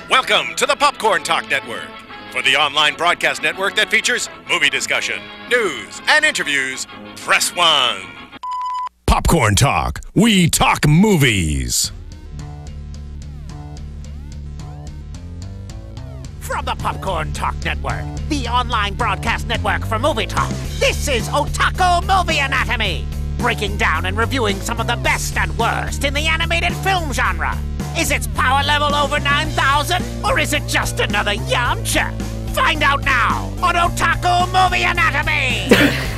Welcome to the Popcorn Talk Network, for the online broadcast network that features movie discussion, news, and interviews. Press 1. Popcorn Talk. We talk movies. From the Popcorn Talk Network, the online broadcast network for movie talk, this is Otaku Movie Anatomy, breaking down and reviewing some of the best and worst in the animated film genre. Is its power level over 9,000, or is it just another Yamcha? Find out now on Otaku Movie Anatomy!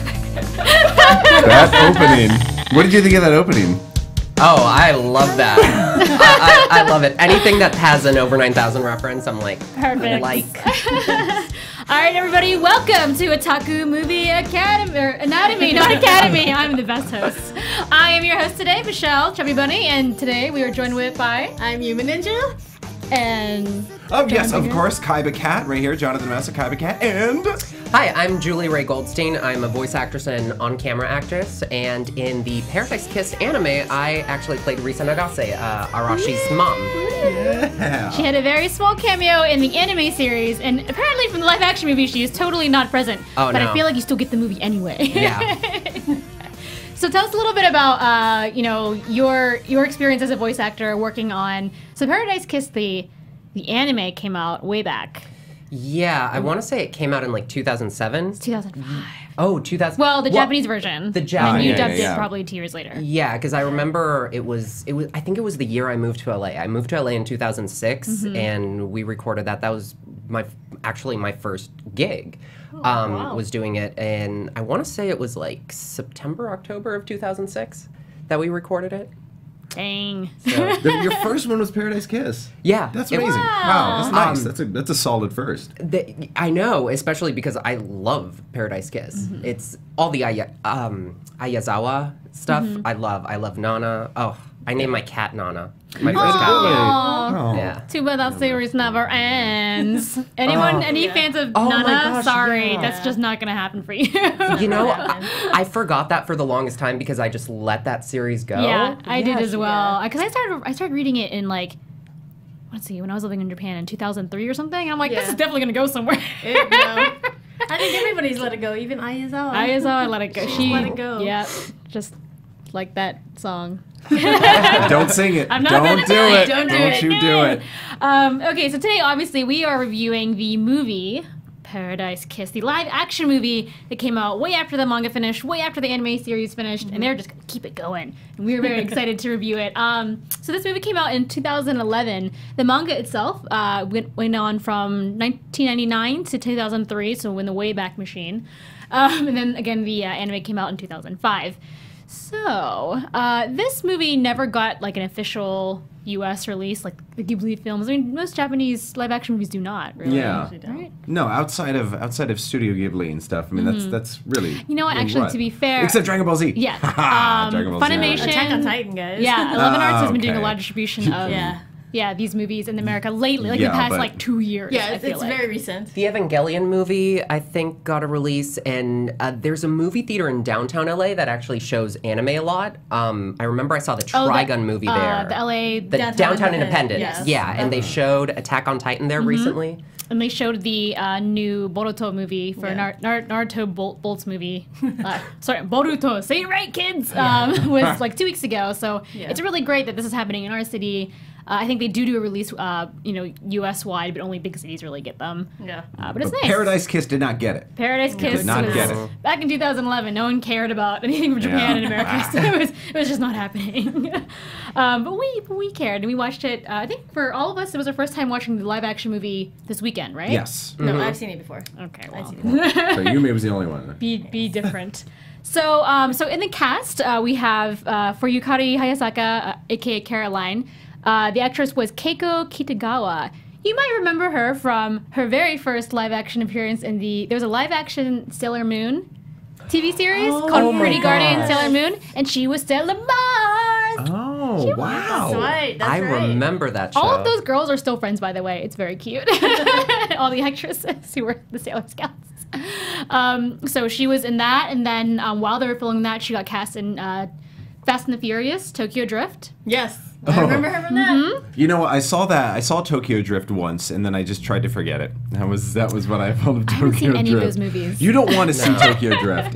That opening. What did you think of that opening? Oh, I love that. I love it. Anything that has an over 9,000 reference, I'm like, Perfect. Like. All right, everybody, welcome to Otaku Movie Academy, or Anatomy, not Academy. I'm the best host. I am your host today, Michelle Chubby Bunny, and today we are joined by... I'm Human Ninja. And... Oh, yes, of course, Kaiba Cat, right here, Jonathan Massa, Kaiba Cat, and... Hi, I'm Julie Ray Goldstein. I'm a voice actress and on-camera actress, and in the Paradise Kiss anime, I actually played Risa Nagase, Arashi's mom. Yeah. She had a very small cameo in the anime series, and apparently from the live-action movie, she is totally not present. Oh, but no. I feel like you still get the movie anyway. Yeah. So tell us a little bit about, your experience as a voice actor working on... So Paradise Kiss, the anime came out way back. Yeah, I want to say it came out in like 2007. 2005. Oh, 2000. Well, the Japanese version. The Japanese. And you yeah, dubbed yeah. it probably 2 years later. Yeah, because I remember it was. I think it was the year I moved to LA. I moved to LA in 2006, and we recorded that. That was actually my first gig. Wow. Was doing it, and I want to say it was like September, October of 2006 that we recorded it. Dang. Your first one was Paradise Kiss. Yeah, That's it was- amazing. Wow, that's nice. Um, That's a solid first. I know, especially because I love Paradise Kiss. It's all the Ayazawa stuff. I love Nana. Oh, I named my cat Nana. My first cat. Oh. Yeah. Too bad that series never ends. Any fans of Oh my Nana? gosh, Sorry, yeah. that's just not gonna happen for you. You know, I forgot that for the longest time because I just let that series go. Yeah, I did as well. yeah. Because I started reading it in like, let's see, when I was living in Japan in 2003 or something. And I'm like, this Yeah. is definitely gonna go somewhere. I think everybody's let it go, even Ayazawa. I let it go. She let it go. Yeah, just like that song. Don't sing it. I'm not Don't gonna do do it. it. Don't do Don't you do it. Okay, so today obviously we are reviewing the movie Paradise Kiss, the live action movie that came out way after the manga finished, way after the anime series finished, and they're just gonna keep it going. And we were very excited to review it. So this movie came out in 2011. The manga itself went on from 1999 to 2003, so in the Wayback Machine. And then again, the anime came out in 2005. So, this movie never got like an official U.S. release like the Ghibli films. I mean, most Japanese live-action movies do not, really. Yeah. Right? No, outside of Studio Ghibli and stuff. I mean, that's really. You know what? Actually, to be fair, Except Dragon Ball Z. yeah, Dragon Ball Z. Funimation, Attack on Titan, guys. yeah, 11 Arts has been doing a okay. lot of distribution of these movies in America lately, like Yeah, the past but- like 2 years. Yeah, I feel it's like. very recent. The Evangelion movie, I think, got a release, and there's a movie theater in downtown LA that actually shows anime a lot. I remember I saw the Trigun movie there. The LA, The Downtown Downtown Independence, Independence. yes. Yeah, and they showed Attack on Titan there recently. and they showed the new Boruto movie for Yeah. Naruto Bolt's movie. Sorry, Boruto. Say it right, kids. Was like 2 weeks ago. So it's really great that this is happening in our city. I think they do a release, U.S. wide, but only big cities really get them. Yeah. But it's But nice. Paradise Kiss did not get it. Paradise Kiss Did not was get it. back in 2011. No one cared about anything from Japan Yeah. and America, so it was just not happening. But we cared, and we watched it. I think for all of us, it was our first time watching the live action movie this weekend, right? Yes. No, I've seen it before. Okay. I've Well, seen it. So Yumi was the only one. be different. So in the cast we have for Yukari Hayasaka, aka Caroline. The actress was Keiko Kitagawa. You might remember her from her very first live-action appearance in there was a live-action Sailor Moon TV series called my Pretty Guardian gosh. Sailor Moon, and she was Sailor Mars. Oh, wow. That's right. That's I right. remember that show. All of those girls are still friends, by the way. It's very cute. All the actresses who were the Sailor Scouts. So she was in that, and then while they were filming that, she got cast in Fast and the Furious, Tokyo Drift. Yes. I remember her from that. You know, I saw that. I saw Tokyo Drift once, and then I just tried to forget it. That was what I felt of Tokyo haven't seen Drift. any of those movies. You don't want to see Tokyo Drift.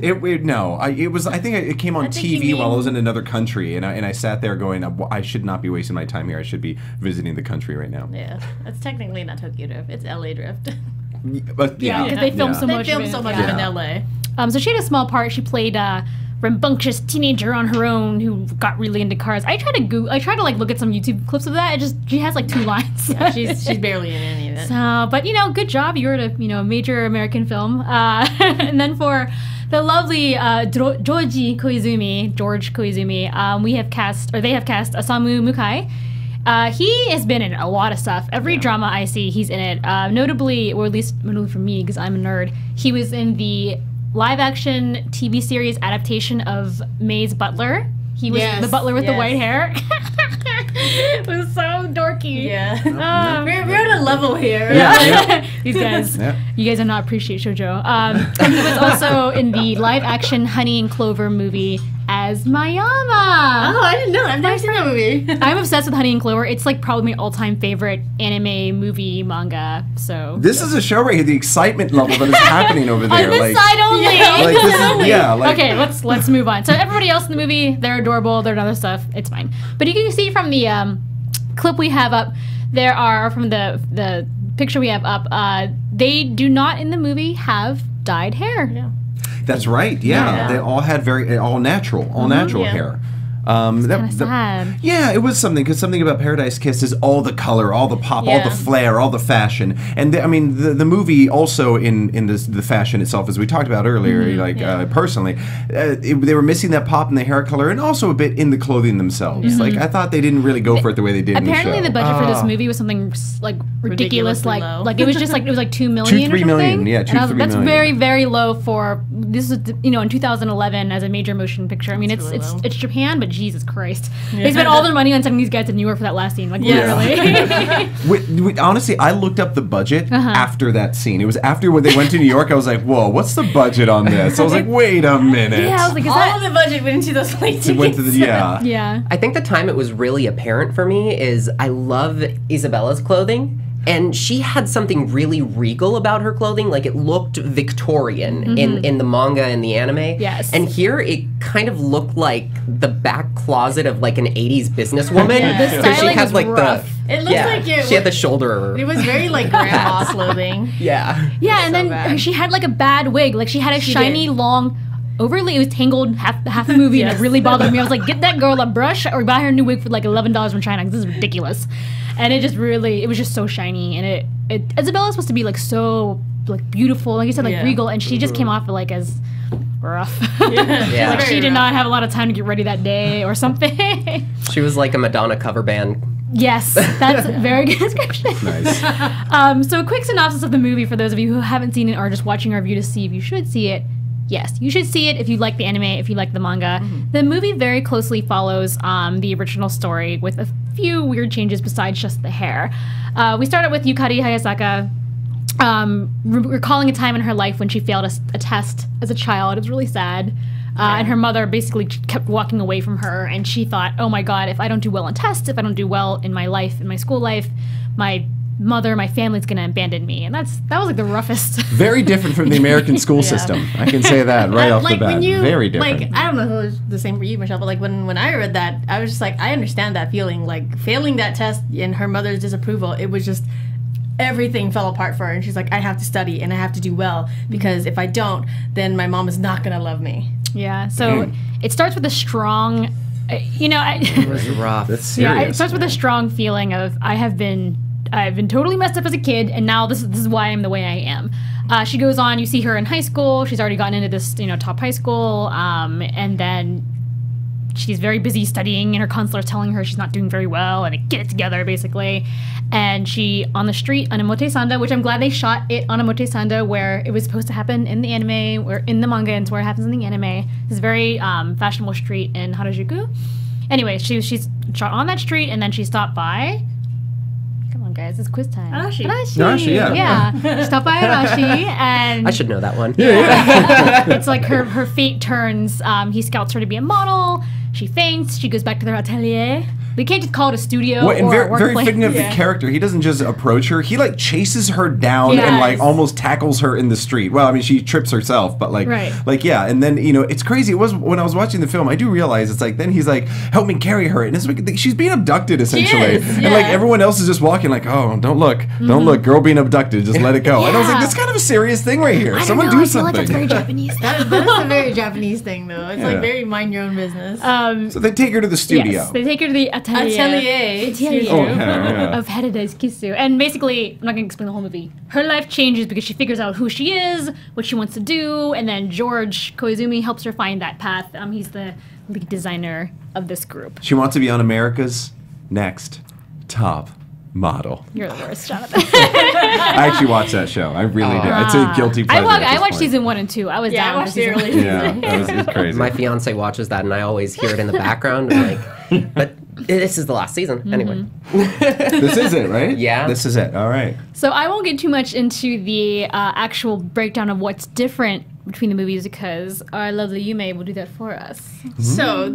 I think it came on think you TV while I mean- was in another country, and I sat there going, I should not be wasting my time here. I should be visiting the country right now. Yeah. That's technically not Tokyo Drift. It's LA Drift. But Yeah, because they filmed so They much. filmed of it. so much Yeah. of it in LA. So she had a small part. She played a rambunctious teenager on her own who got really into cars. I tried to like look at some YouTube clips of that. She has like 2 lines. Yeah, she's barely in any of it. So, but good job. You were at a major American film. And then for the lovely George Koizumi, they have cast Osamu Mukai. He has been in a lot of stuff. Every drama I see, he's in it. Notably, or at least notably for me, because I'm a nerd, he was in the live-action TV series adaptation of Maze Butler. He was Yes, the butler with the yes. white hair. It was so dorky. Yeah. We're on a level here. These guys, Yeah. you guys do not appreciate shoujo. And he was also in the live-action Honey and Clover movie as Mayama. Oh, I didn't know. I've never seen that movie. I'm obsessed with Honey and Clover. It's like probably my all-time favorite anime, movie, manga. So This is a show right here. The excitement level that is happening over on there. this side only. like this is Okay, let's move on. So everybody else in the movie, they're adorable. They're other stuff. It's fine. But you can see from the clip we have up, there are from the picture we have up. They do not in the movie have dyed hair. Yeah. That's right. Yeah, Yeah. they all had all natural Yeah. hair. Kinda sad. Yeah, it was something because something about Paradise Kiss is all the color, all the pop, all Yeah. the flair, all the fashion, and the movie also in the fashion itself, as we talked about earlier, personally, they were missing that pop in the hair color and also a bit in the clothing themselves. Like I thought they didn't really go for it the way they did. Apparently, in the the show. budget for this movie was something like ridiculous, Ridiculously low. like it was just like it was like 2 million 3 or something. million, yeah, 2 And I was- 3 that's million. very very low for this is in 2011 as a major motion picture. I mean, That's really it's low. it's Japan, but Jesus Christ, they spent all their money on sending these guys to New York for that last scene, like literally. Honestly, I looked up the budget after that scene. It was after when they went to New York. I was like, "Whoa, what's the budget on this?" I was like, "Wait a minute." Yeah, I was like, is All that? of the budget went into those plane tickets. It went to the Yeah. I think the time it was really apparent for me is I love Isabella's clothing. And she had something really regal about her clothing. Like, it looked Victorian in the manga and the anime. Yes. And here, it kind of looked like the back closet of, like, an 80s businesswoman. Yeah. The 'Cause she styling had, was like, rough. It looks like it She had the was- shoulder. It was very like grandma clothing. Yeah. Yeah, and so then bad. she had like a bad wig. Like she had a shiny, did. long, overly it was tangled half the movie, and Yes. it really bothered me. I was like, get that girl a brush or buy her a new wig for like $11 from China. 'Cause this is ridiculous. And it was just so shiny. And Isabella's supposed to be like so like beautiful, like you said, like Yeah. regal, and she just came off like as rough. Yeah. Like she Very did rough. not have a lot of time to get ready that day or something. She was like a Madonna cover band. Yes, that's a very good description. Nice. So a quick synopsis of the movie for those of you who haven't seen it or just watching our review to see if you should see it. Yes, you should see it if you like the anime, if you like the manga. The movie very closely follows the original story with a few weird changes besides just the hair. We started with Yukari Hayasaka recalling a time in her life when she failed a test as a child. It was really sad. And her mother basically kept walking away from her, and she thought, oh my god, if I don't do well on tests, if I don't do well in my life, in my school life, my mother, my family's gonna abandon me. And that was like the roughest. Very different from the American school system. I can say that right off the Like bat. when you Very different. like, I don't know if it was the same for you, Michelle, but like when I read that, I was just like, I understand that feeling. Like failing that test and her mother's disapproval, it was just everything fell apart for her, and she's like, I have to study and I have to do well because if I don't, then my mom is not gonna love me. Yeah, so it starts with a strong, It was rough. That's serious. yeah, it starts with a strong feeling of I've been totally messed up as a kid, and now this is why I'm the way I am. She goes on. You see her in high school. She's already gotten into this top high school, and then she's very busy studying, and her counselor is telling her she's not doing very well, and to get it together, basically. And she, on the street, on Omotesanda, which I'm glad they shot it on Omotesanda, where it was supposed to happen in the anime, or in the manga, and it's where it happens in the anime. It's a very fashionable street in Harajuku. Anyway, she's shot on that street, and then she stopped by. Come on, guys. It's quiz time. Arashi. Arashi, yeah. Yeah. Stop by Arashi, and I should know that one. it's like her fate turns. He scouts her to be a model. She faints. She goes back to their atelier. They can't just call it a studio Well, and or very, a workplace. very fitting of the character. He doesn't just approach her. He like chases her down and like Yes. almost tackles her in the street. Well, I mean, she trips herself, but like, Right. like yeah. And then it's crazy. It was when I was watching the film. I do realize it's like then he's like, help me carry her, and it's like she's being abducted essentially, is, and like yeah. everyone else is just walking like, oh, don't look, girl being abducted, just let it go. And I was like, Yeah. this is kind of a serious thing right here. I don't Someone know, do I feel something. like that's very Japanese. That is a very Japanese thing, though. It's Yeah. like very mind your own business. So they take her to the studio. Yes, they take her to the atelier. Atelier. Oh, yeah. Of Paradise Kisu. And basically, I'm not going to explain the whole movie. Her life changes because she figures out who she is, what she wants to do, and then George Koizumi helps her find that path. He's the lead designer of this group. She wants to be on America's Next Top Model. You're the worst, Jonathan. I actually watched that show. I really did. It's a guilty pleasure. I at this watched point. season 1 and 2. I was Yeah, I down for watched the season early 1. season. Yeah, it was crazy. My fiance watches that, and I always hear it in the background. I'm like, but this is the last season. Anyway. This is it, right? Yeah. This is it. All right. So I won't get too much into the actual breakdown of what's different between the movies because our lovely Yume will do that for us. So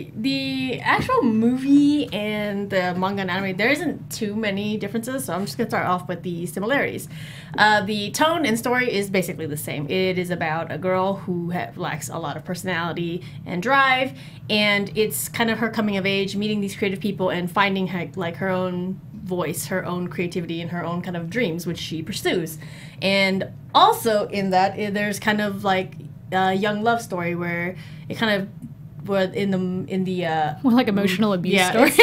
the actual movie and the manga and anime, there isn't too many differences. So I'm just gonna start off with the similarities. The tone and story is basically the same. It is about a girl who lacks a lot of personality and drive, and it's kind of her coming of age, meeting these creative people, and finding her own voice, her own creativity, and her own kind of dreams, which she pursues. And also in that, there's kind of like a young love story where it kind of in the More like emotional abuse yeah, story.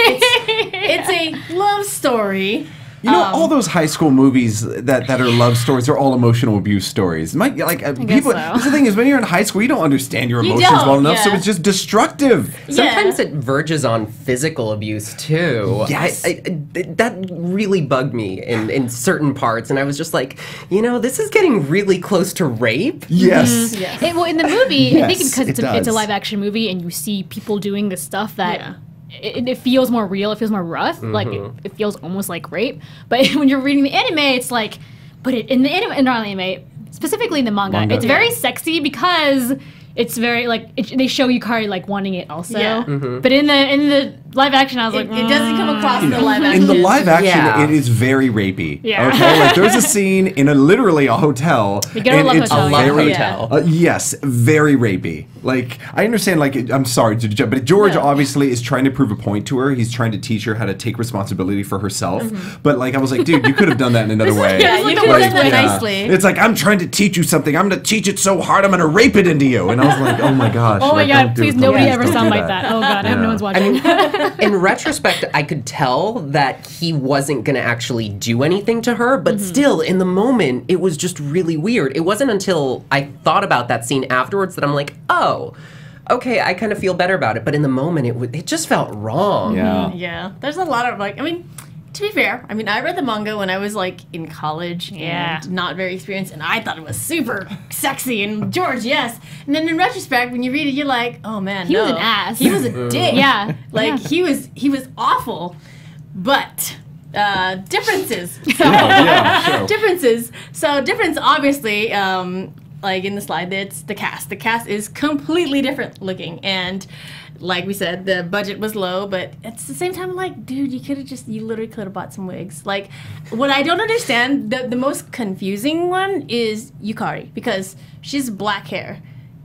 it's a love story. You know, all those high school movies that are love stories are all emotional abuse stories. People. so. That's the thing is, when you're in high school, you don't understand your You emotions don't, well enough, so yeah. it's just destructive. Sometimes it verges on physical abuse too. Yes. That really bugged me in certain parts, and I was just like, this is getting really close to rape. Yes. Well, in the movie, I think Yes, because it it's a does. live action movie and you see people doing this stuff that Yeah. it feels more real, it feels more rough, like it feels almost like rape. But when you're reading the anime, it's like, but in the anime, specifically in the manga, it's very sexy because it's very like they show Yukari like wanting it also. Yeah. But in the live action, I was like, It doesn't come across in the live action. In the live action, Yeah. it is very rapey. Yeah. Okay, like there's a scene in literally a hotel. You go to a love it's hotel, A love yeah. very, hotel. yes, very rapey. Like I understand. Like I'm sorry, but George obviously is trying to prove a point to her. He's trying to teach her how to take responsibility for herself. But like I was like, dude, you could have done that in another way. Yeah, you could have done that nicely. It's like I'm trying to teach you something. I'm going to teach it so hard. I'm going to rape it into you. And I was like, oh my gosh. oh my like, god, don't do please it. nobody Please ever don't sound do like that. Oh god, I hope Yeah. no one's watching. In retrospect, I could tell that he wasn't going to actually do anything to her, but still, in the moment, it was just really weird. It wasn't until I thought about that scene afterwards that I'm like, oh, okay, I kind of feel better about it. But in the moment, it just felt wrong. Yeah. Yeah, there's a lot of to be fair, I read the manga when I was like in college Yeah. and not very experienced, and I thought it was super sexy. And George, yes. And then in retrospect, when you read it, you're like, oh man, He was no. an ass. He was a dick. Yeah. like Yeah. he was awful. But differences. Yeah, sure. Differences. So difference, obviously. Like in the slide, it's the cast. The cast is completely different looking, and like we said, the budget was low, but at the same time, like, dude, you literally could have bought some wigs. Like, what I don't understand, the most confusing one is Yukari, because she's black hair.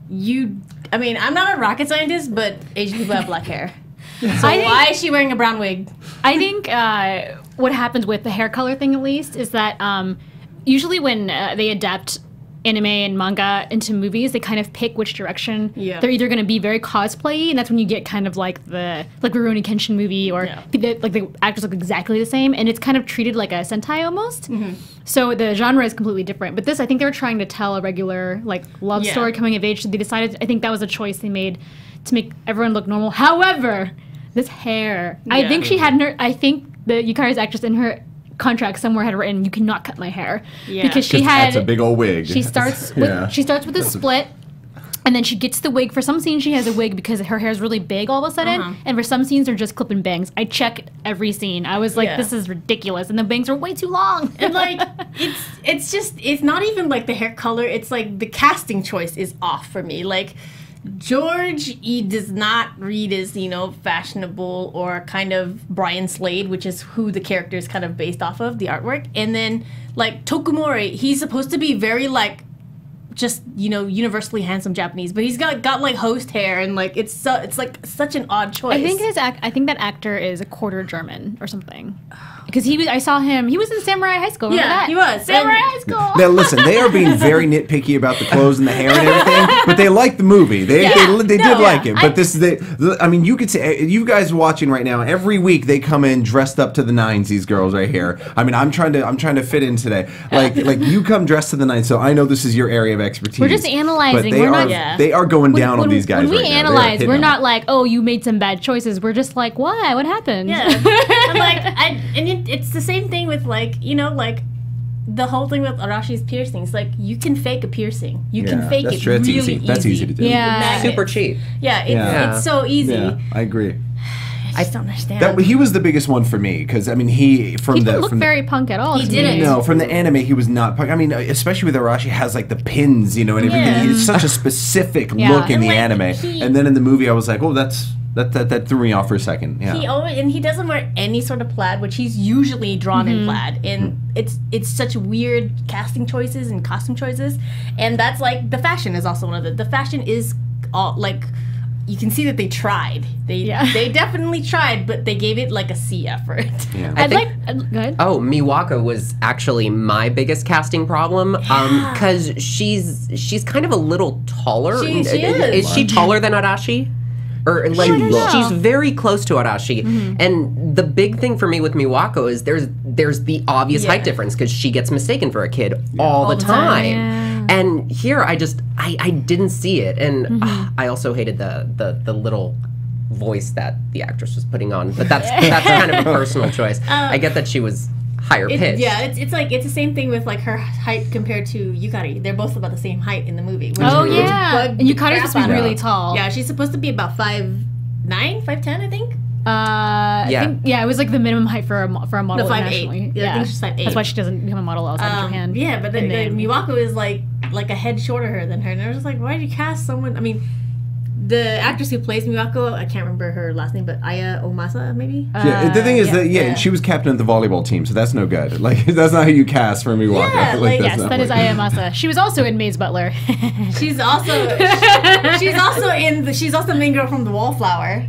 I'm not a rocket scientist, but Asian people have black hair. So why is she wearing a brown wig? I think what happens with the hair color thing, at least, is that usually when they adapt anime and manga into movies, they kind of pick which direction they're either going to be very cosplay, and that's when you get kind of like the Rurouni Kenshin movie, or the actors look exactly the same, and it's kind of treated like a Sentai almost. So the genre is completely different. But this, I think they were trying to tell a regular love story coming of age, so they decided, I think that was a choice they made to make everyone look normal. However, this hair, I think she had I think the Yukari's actress in her contract somewhere had written, you cannot cut my hair, because she had That's a big old wig. she starts with a split, And then she gets the wig. For some scenes, she has a wig because her hair is really big all of a sudden. And for some scenes, they're just clipping bangs. I checked every scene. I was like, this is ridiculous. And the bangs are way too long. And like, it's not even like the hair color. It's like the casting choice is off for me. Like, George, he does not read as, fashionable or kind of Brian Slade, which is who the character is kind of based off of, the artwork. And then, like, Tokumori, he's supposed to be very, like, just universally handsome Japanese, but he's got like host hair and like it's like such an odd choice. I think that actor is a quarter German or something. Because I saw him. He was in Samurai High School. Remember that? He was Samurai High School. Now listen, they are being very nitpicky about the clothes and the hair and everything, but they like the movie. They did like it. But you could say, you guys watching right now, every week they come in dressed up to the nines. These girls right here. I mean, I'm trying to fit in today. Like you come dressed to the nines, so I know this is your area of expertise. We're just analyzing. But they are going down on these guys. When we right analyze, we're not like, oh, you made some bad choices. We're just like, why? What happened? Yeah. It's the same thing with like the whole thing with Arashi's piercings. Like you can fake a piercing. You can fake it true. really easy. That's easy to do. Yeah. Super cheap. Yeah, it's so easy. Yeah, I agree. I just don't understand. He was the biggest one for me because I mean he didn't look very punk at all. He didn't. No, from the anime he was not punk. I mean, especially with Arashi has like the pins, and everything. Yeah. It's such a specific look in the anime, and then in the movie I was like, oh, that threw me off for a second. Yeah. He doesn't wear any sort of plaid, which he's usually drawn in plaid, and it's such weird casting choices and costume choices, and that's like the fashion is also one of the fashion is all like. You can see that they tried. They definitely tried, but they gave it like a C effort. Yeah. Go ahead. Oh, Miwako was actually my biggest casting problem because she's kind of a little taller. She is. Is she taller than Arashi? Or like she's very close to Arashi. And the big thing for me with Miwako is there's the obvious height difference because she gets mistaken for a kid all the time. Yeah. And here I didn't see it, and I also hated the little voice that the actress was putting on. But that's kind of a personal choice. I get that she was higher pitched. It's the same thing with like her height compared to Yukari. They're both about the same height in the movie. Which and Yukari's supposed to be really tall. Yeah, she's supposed to be about 5'9", 5'10", I think. I think, it was like the minimum height for a model. No, 5'8". Nationally. Yeah, I think she's 5'8". That's why she doesn't become a model outside of Japan. Yeah, but then Miwako is like a head shorter than her, and I was just like, why did you cast someone? I mean, the actress who plays Miwako, I can't remember her last name, but Aya Omasa, maybe? Yeah, the thing is and she was captain of the volleyball team, so that's no good. Like, that's not how you cast for Miwako. Yeah, yes, that is Aya Omasa. She was also in Maid's Butler. She's also the main girl from The Wallflower.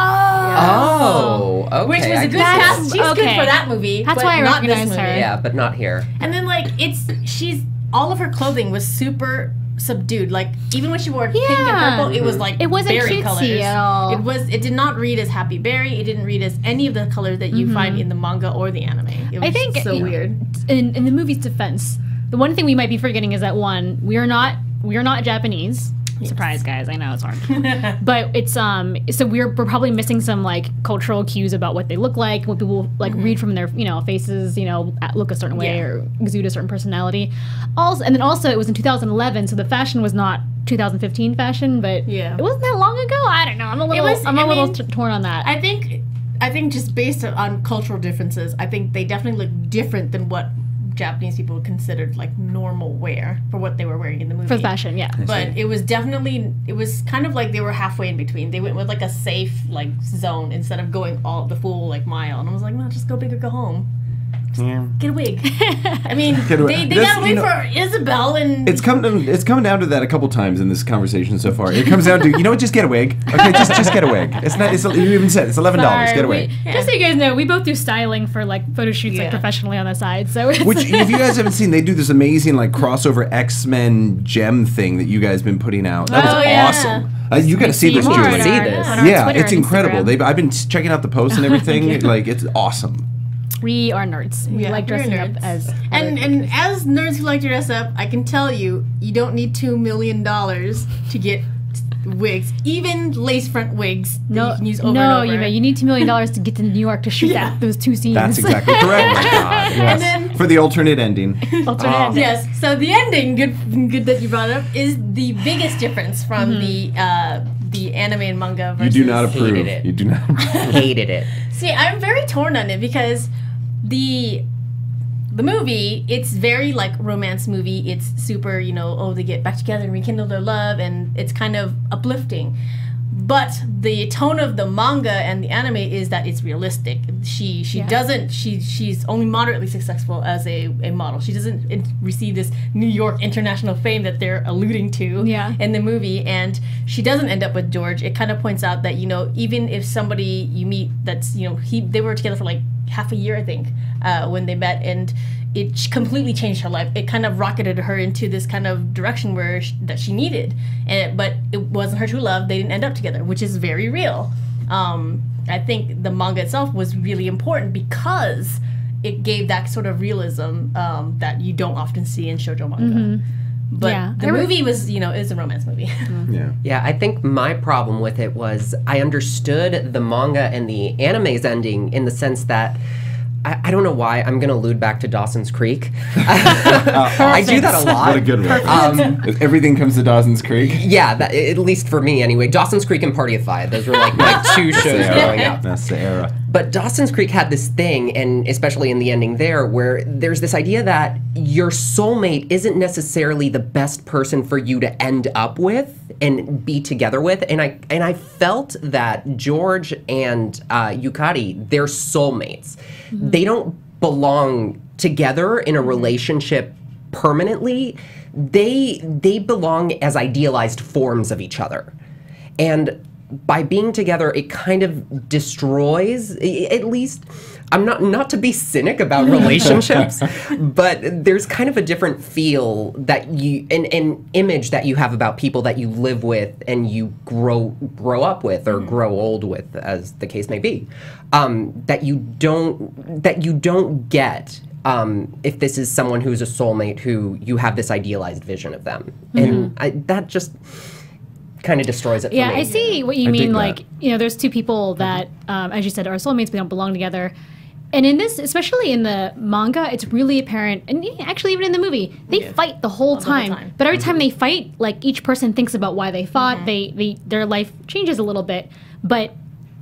Oh, okay. Which was a good cast. She's good for that movie. That's why I recognize her. Yeah, but not here. And then all of her clothing was super subdued. Like even when she wore pink and purple, it was like it wasn't berry cutesy colors. at all. It did not read as Happy Berry. It didn't read as any of the colors that you find in the manga or the anime. It was so weird. In the movie's defense, the one thing we might be forgetting is that we are not Japanese. Surprise, guys! I know it's hard, but it's so we're probably missing some like cultural cues about what they look like, what people like read from their faces, look a certain way or exude a certain personality. And then also it was in 2011, so the fashion was not 2015 fashion, but it wasn't that long ago. I don't know. I'm a little torn on that. I think just based on cultural differences, I think they definitely look different than what Japanese people considered like normal wear for what they were wearing in the movie. For fashion, yeah. But it was kind of like they were halfway in between. They went with like a safe like zone instead of going all the full like mile. And I was like, no, just go big or go home. Get a wig. I mean, they got a wig for Isabel, and it's coming down to that a couple times in this conversation so far. It comes down to just get a wig. Okay, just get a wig. It's not. You even said it's $11. Get a wig. Just so you guys know, we both do styling for like photo shoots like professionally on the side. So which if you guys haven't seen, they do this amazing like crossover X-Men gem thing that you guys been putting out. That was awesome. You got to see this, Julie. Yeah, it's incredible. I've been checking out the posts and everything. Like it's awesome. We are nerds. We like dressing up as and as nerds who like to dress up, I can tell you don't need $2 million to get wigs, even lace front wigs that you can use over and over. You need $2 million to get to New York to shoot those two scenes. That's exactly correct. Oh my God, yes. And then For the alternate ending. Alternate ending. Yes. So the ending, good that you brought it up, is the biggest difference from the anime and manga versus. You do not approve. Hated it. You do not. Hated it. See, I'm very torn on it because the movie, it's very like romance movie. It's super, they get back together and rekindle their love, and it's kind of uplifting. But the tone of the manga and the anime is that it's realistic. She's only moderately successful as a model. She doesn't receive this New York international fame that they're alluding to in the movie, and she doesn't end up with George. It kind of points out that, even if somebody you meet that's, they were together for like half a year, I think, when they met, and it completely changed her life. It kind of rocketed her into this kind of direction that she needed. But it wasn't her true love. They didn't end up together, which is very real. I think the manga itself was really important because it gave that sort of realism that you don't often see in shoujo manga. But the movie was, is a romance movie. Yeah, I think my problem with it was I understood the manga and the anime's ending in the sense that I don't know why I'm going to allude back to Dawson's Creek. I do that a lot. What a good reference. Everything comes to Dawson's Creek. Yeah, at least for me anyway. Dawson's Creek and Party of Five. Those were like my two shows growing up. That's the era. But Dawson's Creek had this thing, and especially in the ending there, where there's this idea that your soulmate isn't necessarily the best person for you to end up with and be together with. And I felt that George and Yukari, they're soulmates. They don't belong together in a relationship permanently. They belong as idealized forms of each other. And by being together, it kind of destroys, at least, I'm not to be cynic about relationships, but there's kind of a different feel that an image that you have about people that you live with and you grow up with or grow old with, as the case may be, that you don't get if this is someone who's a soulmate who you have this idealized vision of them. And that just kind of destroys it for me. I see what you mean. Like, there's two people that, as you said, are soulmates, but don't belong together. And in this, especially in the manga, it's really apparent, and actually even in the movie, they fight the whole time. But every time they fight, like, each person thinks about why they fought. Their life changes a little bit, but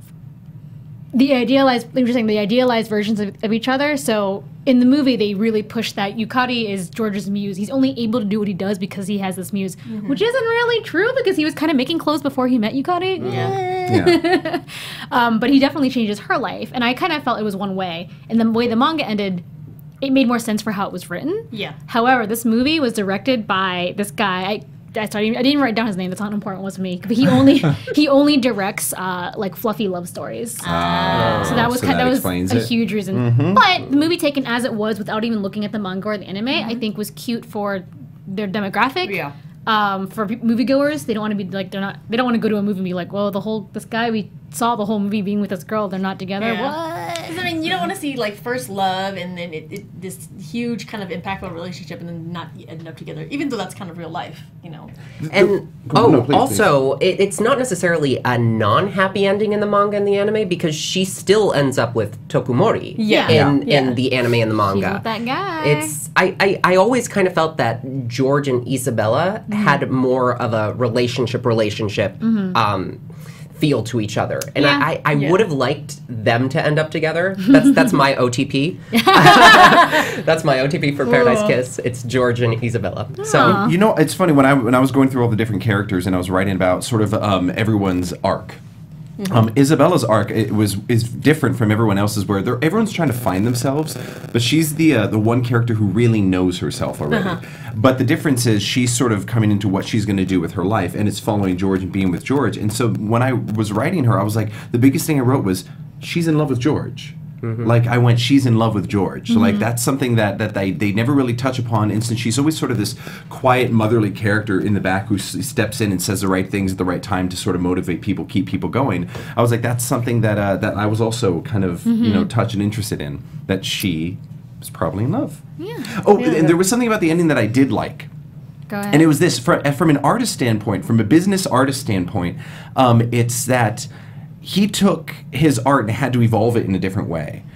the idealized versions of each other. So in the movie, they really push that Yukari is George's muse. He's only able to do what he does because he has this muse, which isn't really true because he was kind of making clothes before he met Yukari. But he definitely changes her life, and I kind of felt it was one way. And the way the manga ended, it made more sense for how it was written. Yeah. However, this movie was directed by this guy. I didn't write down his name. That's not important was to me. But he only directs like fluffy love stories. So that was a huge reason. But the movie taken as it was, without even looking at the manga or the anime, I think was cute for their demographic. Yeah. For moviegoers, they don't want to be like they don't want to go to a movie and be like, well, this guy we saw the whole movie being with this girl, they're not together. What? I mean, you don't want to see like first love and then this huge kind of impactful relationship and then not end up together, even though that's kind of real life, And it's not necessarily a non-happy ending in the manga and the anime because she still ends up with Tokumori in the anime and the manga. She's with that guy. I always kind of felt that George and Isabella had more of a relationship feel to each other, and I would have liked them to end up together. That's my OTP. That's my OTP for Paradise Kiss. It's George and Isabella. So it's funny when I was going through all the different characters and I was writing about sort of everyone's arc. Isabella's arc is different from everyone else's, where everyone's trying to find themselves, but she's the one character who really knows herself already. But the difference is she's sort of coming into what she's going to do with her life, and it's following George and being with George. And so when I was writing her, I was like, the biggest thing I wrote was she's in love with George. Like I went, she's in love with George. So like that's something that they never really touch upon. And since she's always sort of this quiet motherly character in the back who steps in and says the right things at the right time to sort of motivate people, keep people going, I was like, that's something that I was also kind of touched and interested in, that she was probably in love. And there was something about the ending that I did like. Go ahead. And it was this, from an artist standpoint, from a business artist standpoint, it's that he took his art and had to evolve it in a different way.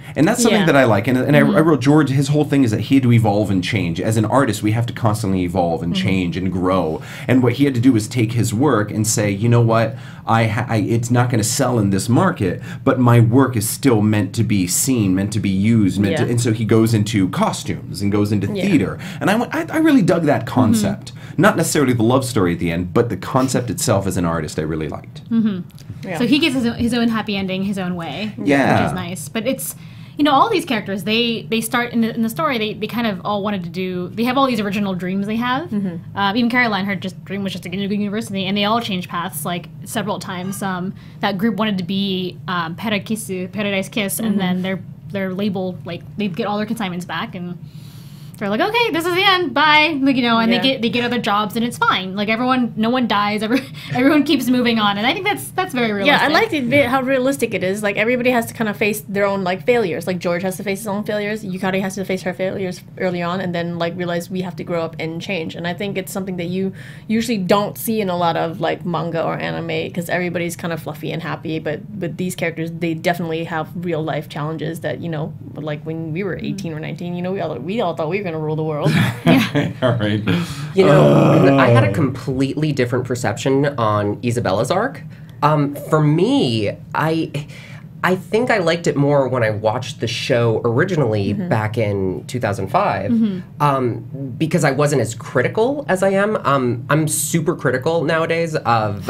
And that's something Yeah. that I like. And I wrote George, his whole thing is that he had to evolve and change. As an artist, we have to constantly evolve and change and grow. And what he had to do was take his work and say, you know what, it's not going to sell in this market, but my work is still meant to be seen, meant to be used. And so he goes into costumes and goes into theater. And I really dug that concept. Not necessarily the love story at the end, but the concept itself as an artist I really liked. Yeah. So he gets his own happy ending his own way, Yeah. which is nice. But it's, all these characters, they start in the story, they kind of all wanted to do, they have all these original dreams they have. Even Caroline, her dream was just to get into a good university, and they all changed paths like several times. That group wanted to be Paradise Kiss, and then they're labeled, like, they get all their consignments back, and they're like, okay, this is the end, bye. Like, and they get other jobs, and it's fine. Like, no one dies. Everyone keeps moving on, and I think that's very realistic. Yeah, I like how realistic it is. Like, everybody has to kind of face their own, like, failures. Like, George has to face his own failures. Yukari has to face her failures early on, and then, like, realize we have to grow up and change. And I think it's something that you usually don't see in a lot of, like, manga or anime, because everybody's kind of fluffy and happy. But with these characters, they definitely have real life challenges that, like when we were 18 or 19, we all thought we were going to rule the world. All right. I had a completely different perception on Isabella's arc. For me, I think I liked it more when I watched the show originally back in 2005, because I wasn't as critical as I am. I'm super critical nowadays of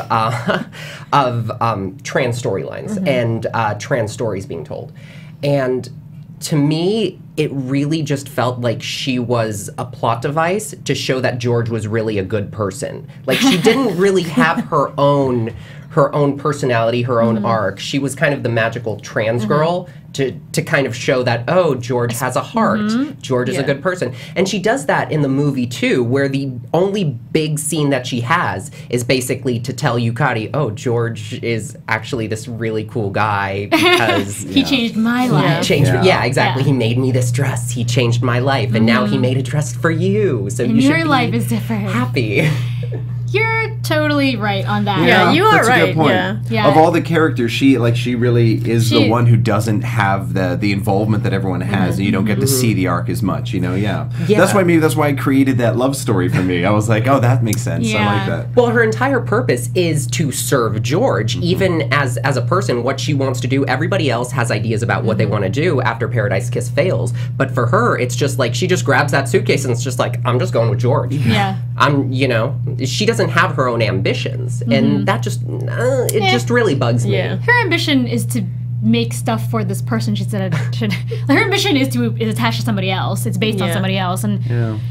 trans storylines and trans stories being told. And to me, it really just felt like she was a plot device to show that George was really a good person. Like, she didn't really have her own personality, her own arc. She was kind of the magical trans girl to kind of show that, oh, George has a heart. George is a good person. And she does that in the movie, too, where the only big scene that she has is basically to tell Yukari, oh, George is actually this really cool guy because... He changed my life. Exactly. Yeah. He made me this dress. He changed my life. And now he made a dress for you. So And you should your be life is different. happy. You're totally right on that. Yeah, you are that's right. A good point. Yeah. Of all the characters, she really is the She- one who doesn't have the involvement that everyone has, and you don't get to see the arc as much. Yeah. That's why I created that love story for me. I was like, oh, that makes sense. I like Yeah. that. Well, her entire purpose is to serve George, even as a person, what she wants to do. Everybody else has ideas about what they want to do after Paradise Kiss fails. But for her, it's just like she just grabs that suitcase and it's just like, I'm just going with George. Yeah. She doesn't have her own ambitions. And that just, just really bugs me. Yeah. Her ambition is to make stuff for this person. She said her ambition is attached to somebody else. It's based on somebody else, and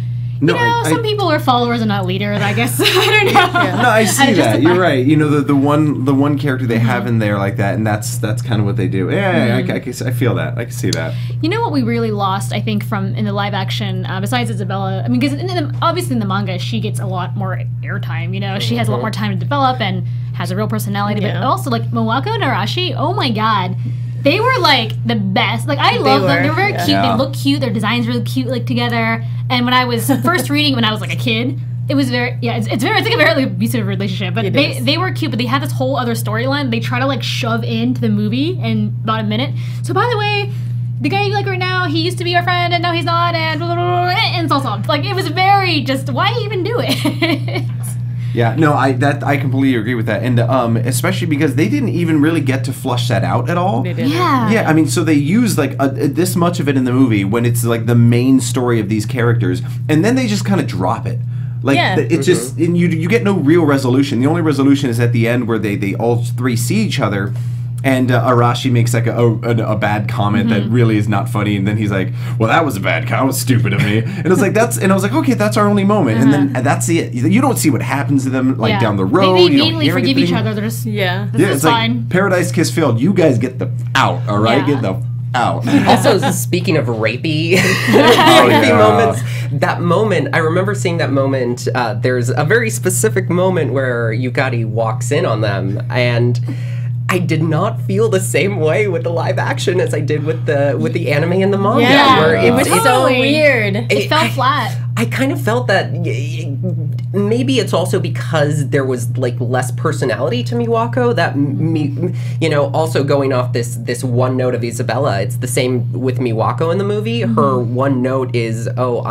No, some people are followers and not leaders. I guess I don't know. No, I see that. justify- You're right. The one character they have in there like that, and that's kind of what they do. Yeah, I feel that. I can see that. You know what we really lost, I think, in the live action, besides Isabella? I mean, because obviously in the manga, she gets a lot more airtime. She has a lot more time to develop and has a real personality. But also, like, Mawako and Arashi, oh my god. They were, like, the best. Like, I love them. They were very cute. Yeah. They look cute. Their designs really cute, like, together. And when I was first reading, when I was, like, a kid, it was very, it's like a very abusive relationship. But they were cute, but they had this whole other storyline they try to, like, shove into the movie in about a minute. So, by the way, the guy you like right now, he used to be our friend, and now he's not, and blah, blah, blah, blah, and so on. Like, it was very just, why even do it? Yeah, no, I completely agree with that, and especially because they didn't even really get to flush that out at all. They didn't. Yeah. Yeah, I mean, so they use like this much of it in the movie when it's like the main story of these characters, and then they just kind of drop it. Like it's just and you get no real resolution. The only resolution is at the end where they all three see each other. And Arashi makes like a bad comment that really is not funny, and then he's like, "Well, that was a bad comment. That was stupid of me." And it's like and I was like, "Okay, that's our only moment." And then that's it. You don't see what happens to them like down the road. They you don't immediately hear forgive anything. each other. They're just, this Yeah, is it's fine. like Paradise Kiss failed. You guys get the out. All right, Yeah. get the out. Also, speaking of rapey, yeah. moments, that moment, I remember seeing that moment. There's a very specific moment where Yukari walks in on them, and I did not feel the same way with the live action as I did with the anime and the manga. Yeah, where it was so Totally. weird. It fell flat. I kind of felt that maybe it's also because there was like less personality to Miwako that also going off this one note of Isabella, it's the same with Miwako in the movie. Her one note is,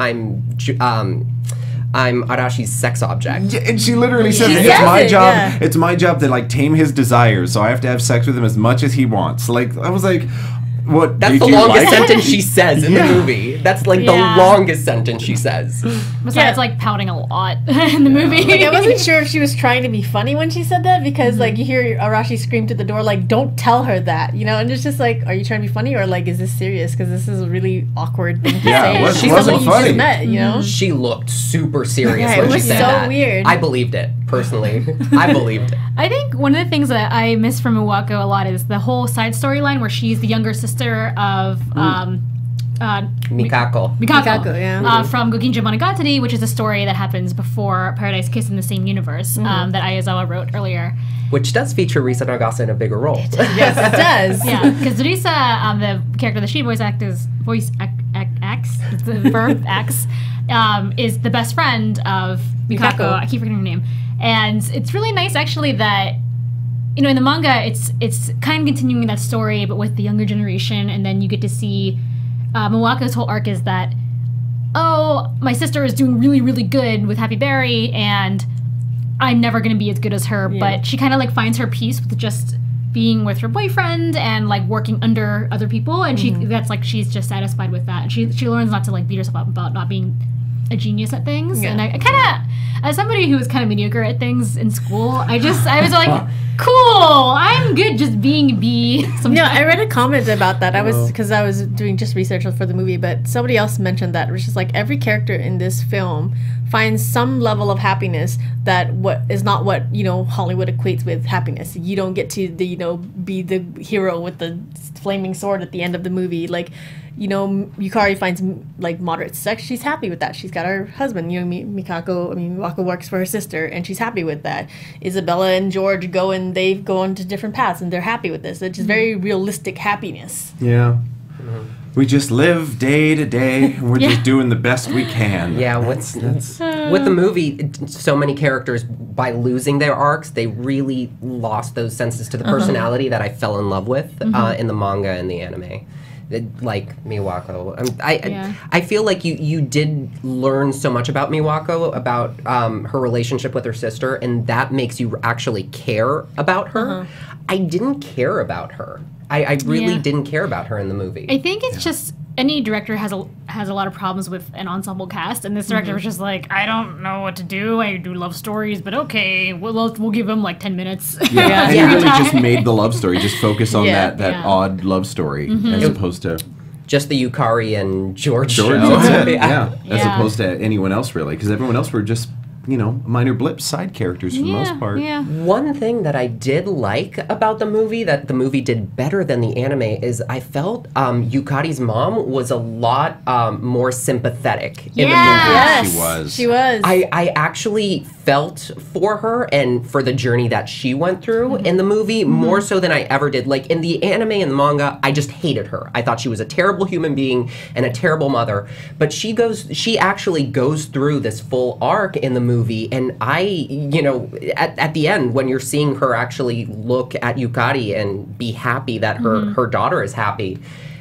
I'm Arashi's sex object. Yeah, and she literally says, it's my job to like tame his desires, so I have to have sex with him as much as he wants. Like, I was like, what? That's the longest sentence she says in the movie. That's like the longest sentence she says. Besides, like pouting a lot in the movie. Like, I wasn't sure if she was trying to be funny when she said that, because like you hear Arashi scream to the door, like, don't tell her that, and it's just like, are you trying to be funny, or like, is this serious? Because this is a really awkward thing to say. It wasn't funny. You just met, She looked super serious Yeah, when it she was said so that. weird. I believed it, personally. I believed it. I think one of the things that I miss from Miwako a lot is the whole side storyline where she's the younger sister of Mikako. Mikako, from Gokinja Monogatari, which is a story that happens before Paradise Kiss in the same universe that Ayazawa wrote earlier. Which does feature Risa Nagase in a bigger role. Yes, it does. Yeah, because Risa, the character that she acts, the verb acts, is the best friend of Mikako. I keep forgetting her name. And it's really nice, actually, that in the manga, it's kind of continuing that story, but with the younger generation, and then you get to see Miwako's whole arc is that, my sister is doing really, really good with Happy Berry, and I'm never going to be as good as her, but she kind of like finds her peace with just being with her boyfriend and like working under other people, and she's just satisfied with that, and she learns not to like beat herself up about not being a genius at things. And I kind of, as somebody who was kind of mediocre at things in school, I was like, cool, I'm good just being a B sometimes. I read a comment about that. Because I was doing just research for the movie, but somebody else mentioned that, which is like every character in this film finds some level of happiness that is not what Hollywood equates with happiness. You don't get to be the hero with the flaming sword at the end of the movie. Like, Yukari finds like moderate sex. She's happy with that. She's got her husband. Miwako works for her sister, and she's happy with that. Isabella and George they go into different paths, and they're happy with this. It's just very realistic happiness. Yeah. We just live day to day, and we're just doing the best we can. Yeah, with the movie, so many characters, by losing their arcs, they really lost those senses to the personality that I fell in love with in the manga and the anime. Like Miwako. I feel like you did learn so much about Miwako, about her relationship with her sister, and that makes you actually care about her. I didn't care about her. I really didn't care about her in the movie. I think it's just any director has a lot of problems with an ensemble cast, and this director was just like, I don't know what to do. I do love stories, but okay, we'll give him like 10 minutes. Yeah, and he really just made the love story, just focus on that odd love story as opposed to just the Yukari and George show. That's it. As opposed to anyone else really, because everyone else were just minor blips, side characters for the most part. Yeah. One thing that I did like about the movie, that the movie did better than the anime, is I felt Yukari's mom was a lot more sympathetic in the movie. Yes, she was. I actually felt for her and for the journey that she went through in the movie more so than I ever did. Like in the anime and the manga, I just hated her. I thought she was a terrible human being and a terrible mother. But she actually goes through this full arc in the movie, and at the end when you're seeing her actually look at Yukari and be happy that her daughter is happy,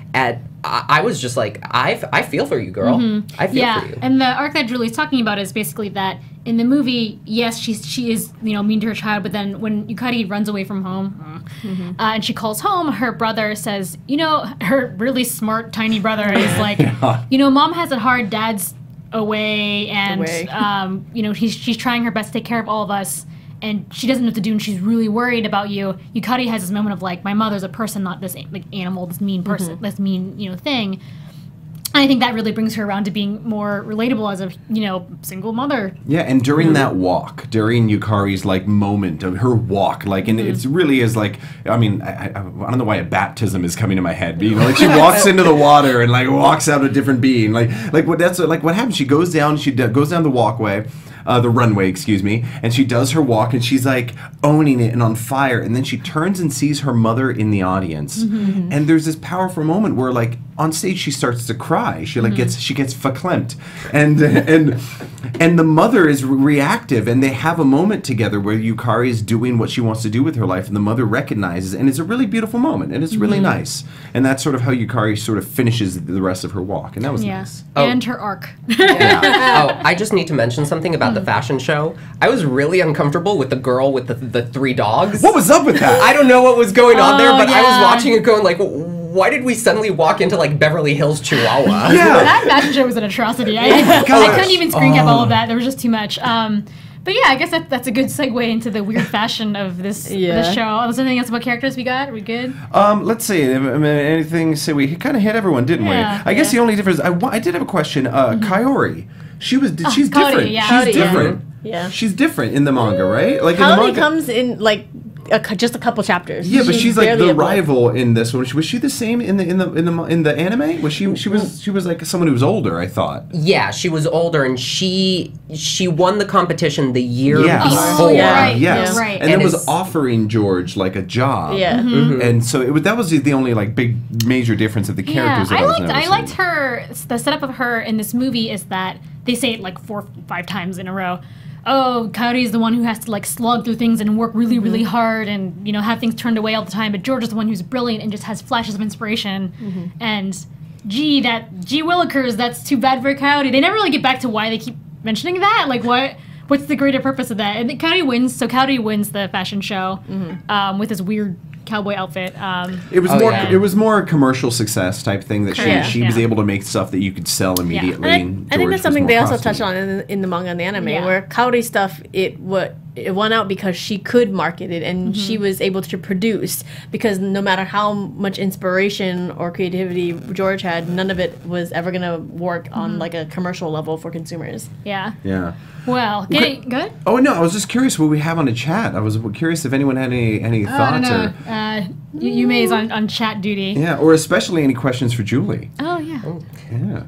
I was just like, I feel for you, girl. I feel for you. And the arc that Julie's talking about is basically that in the movie, yes, she is mean to her child, but then when Yukari runs away from home and she calls home, her brother says, her really smart tiny brother is like, Mom has it hard, Dad's away, and she's trying her best to take care of all of us, and she doesn't know what to do, and she's really worried about you. Yukari has this moment of like, my mother's a person, not this like animal, this mean person, this mean thing. And I think that really brings her around to being more relatable as a single mother. Yeah, and during that walk, during Yukari's like moment of her walk, like, and it really is like, I mean, I don't know why a baptism is coming to my head, but like she walks into the water and like walks out a different being, like what happens? She goes down the walkway. the runway, excuse me, and she does her walk, and she's like owning it and on fire, and then she turns and sees her mother in the audience, and there's this powerful moment where like on stage she starts to cry. She like gets verklempt, and the mother is reactive, and they have a moment together where Yukari is doing what she wants to do with her life, and the mother recognizes, and it's a really beautiful moment, and it's really nice, and that's sort of how Yukari sort of finishes the rest of her walk, and that was nice. And her arc. I just need to mention something about the fashion show. I was really uncomfortable with the girl with the 3 dogs. What was up with that? I don't know what was going on there, but I was watching it going like, why did we suddenly walk into like Beverly Hills, Chihuahua? That fashion show was an atrocity. I couldn't even screen cap all of that. There was just too much. But yeah, I guess that's a good segue into the weird fashion of this show. Is there anything else about characters we got? Are we good? Let's see. I mean, anything? So we kind of hit everyone, didn't we? I guess the only difference. I did have a question. Kaori. She's different. Yeah. She's different. Yeah. She's different in the manga, right? Like Kaori in the manga, comes in like just a couple chapters. Yeah, but she's like barely the a book. rival in this one. Was she the same in the anime? Was she was like someone who was older? I thought. Yeah, she was older, and she won the competition the year Yes. before. Oh, yeah. Right. Yes. Yeah. Right. And then And was it's- offering George like a job. Yeah. And so that was the only like big major difference of the characters. Yeah, that I liked her. The setup of her in this movie is that they say it like 4 or 5 times in a row. Oh, Kaori is the one who has to like slog through things and work really, really hard, and have things turned away all the time. But George is the one who's brilliant and just has flashes of inspiration. And G Willikers, that's too bad for Kaori. They never really get back to why they keep mentioning that. Like what's the greater purpose of that? And Kaori wins. So Kaori wins the fashion show with this weird cowboy outfit. It was more a commercial success type thing that Correct. she was able to make stuff that you could sell immediately. And I think George that's was something more they also costumey. touch on in the manga and the anime, Yeah. where Kaori stuff it won out because she could market it and she was able to produce, because no matter how much inspiration or creativity George had, none of it was ever gonna work on like a commercial level for consumers. Yeah. Yeah. Well, good. Oh no, I was just curious what we have on the chat. I was curious if anyone had any I don't thoughts know. or Yume is on chat duty. yeah, or especially any questions for Julie. Oh yeah. Yeah.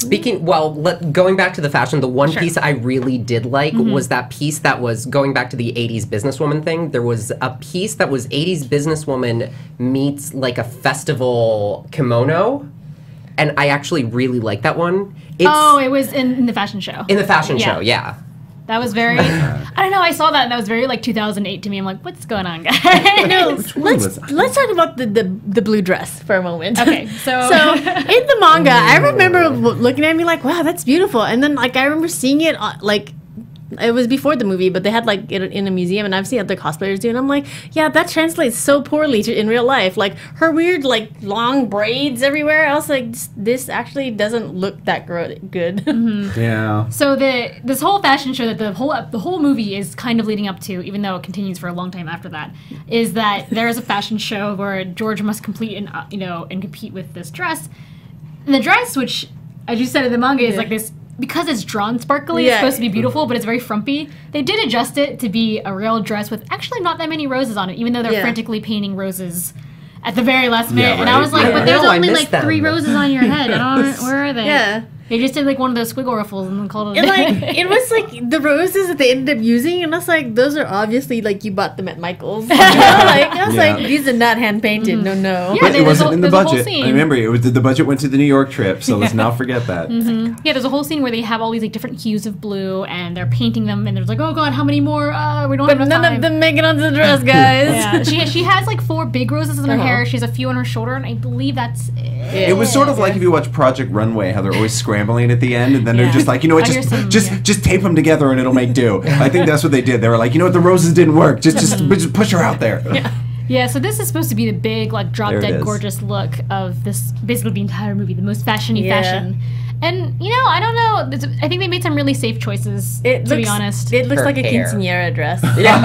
Going back to the fashion, the one Sure. piece I really did like was that piece that was going back to the 80s businesswoman thing. There was a piece that was 80s businesswoman meets like a festival kimono, and I actually really like that one. It's It was in the fashion show. in the fashion show, yeah. That was very. I don't know. I saw that and that was very like 2008 to me. I'm like, what's going on, guys? No, one let's was- let's talk about the blue dress for a moment. Okay, so- so in the manga, I remember looking at me like, wow, that's beautiful, and then like I remember seeing it like. It was before the movie, but they had like it in a museum, and I've seen other cosplayers do it. And I'm like, yeah, that translates so poorly in real life. Like her weird, like long braids everywhere. I was like, this actually doesn't look that good. Yeah. So this whole fashion show that the whole movie is kind of leading up to, even though it continues for a long time after that, is that there is a fashion show where George must complete and and compete with this dress. And the dress, which, as you said in the manga, is like this. Because it's drawn sparkly, it's supposed to be beautiful, but it's very frumpy. They did adjust it to be a real dress with actually not that many roses on it, even though they're frantically painting roses at the very last minute. Yeah, And I was right. like, Yeah. but there's No, I only missed like them. 3 roses on your head. Where are they? Yeah. They just did like one of those squiggle ruffles and then called it. And like it was like the roses that they ended up using, and I was like, those are obviously like you bought them at Michael's. Like I was Yeah. like, these are not hand painted. No. Yeah, But it there's wasn't in the there's a whole budget. scene. I remember the budget went to the New York trip, so let's not forget that. Yeah, there's a whole scene where they have all these like different hues of blue and they're painting them, and there's like, oh god, how many more? We don't But have enough none time. of them make it onto the dress, guys. Yeah, she has like 4 big roses in her hair. She has a few on her shoulder, and I believe that's it. It was sort of like if you watch Project Runway, how they're always scrambling at the end, and then they're just like, you know what, I hear some- just tape them together and it'll make do. I think that's what they did. They were like, you know what, the roses didn't work. Just push her out there. Yeah, so this is supposed to be the big, like, There it drop-dead is. gorgeous look of this, basically the entire movie, the most fashion-y Yeah. fashion. And, I don't know, I think they made some really safe choices, to be honest. It looks Her like a hair. quinceanera dress.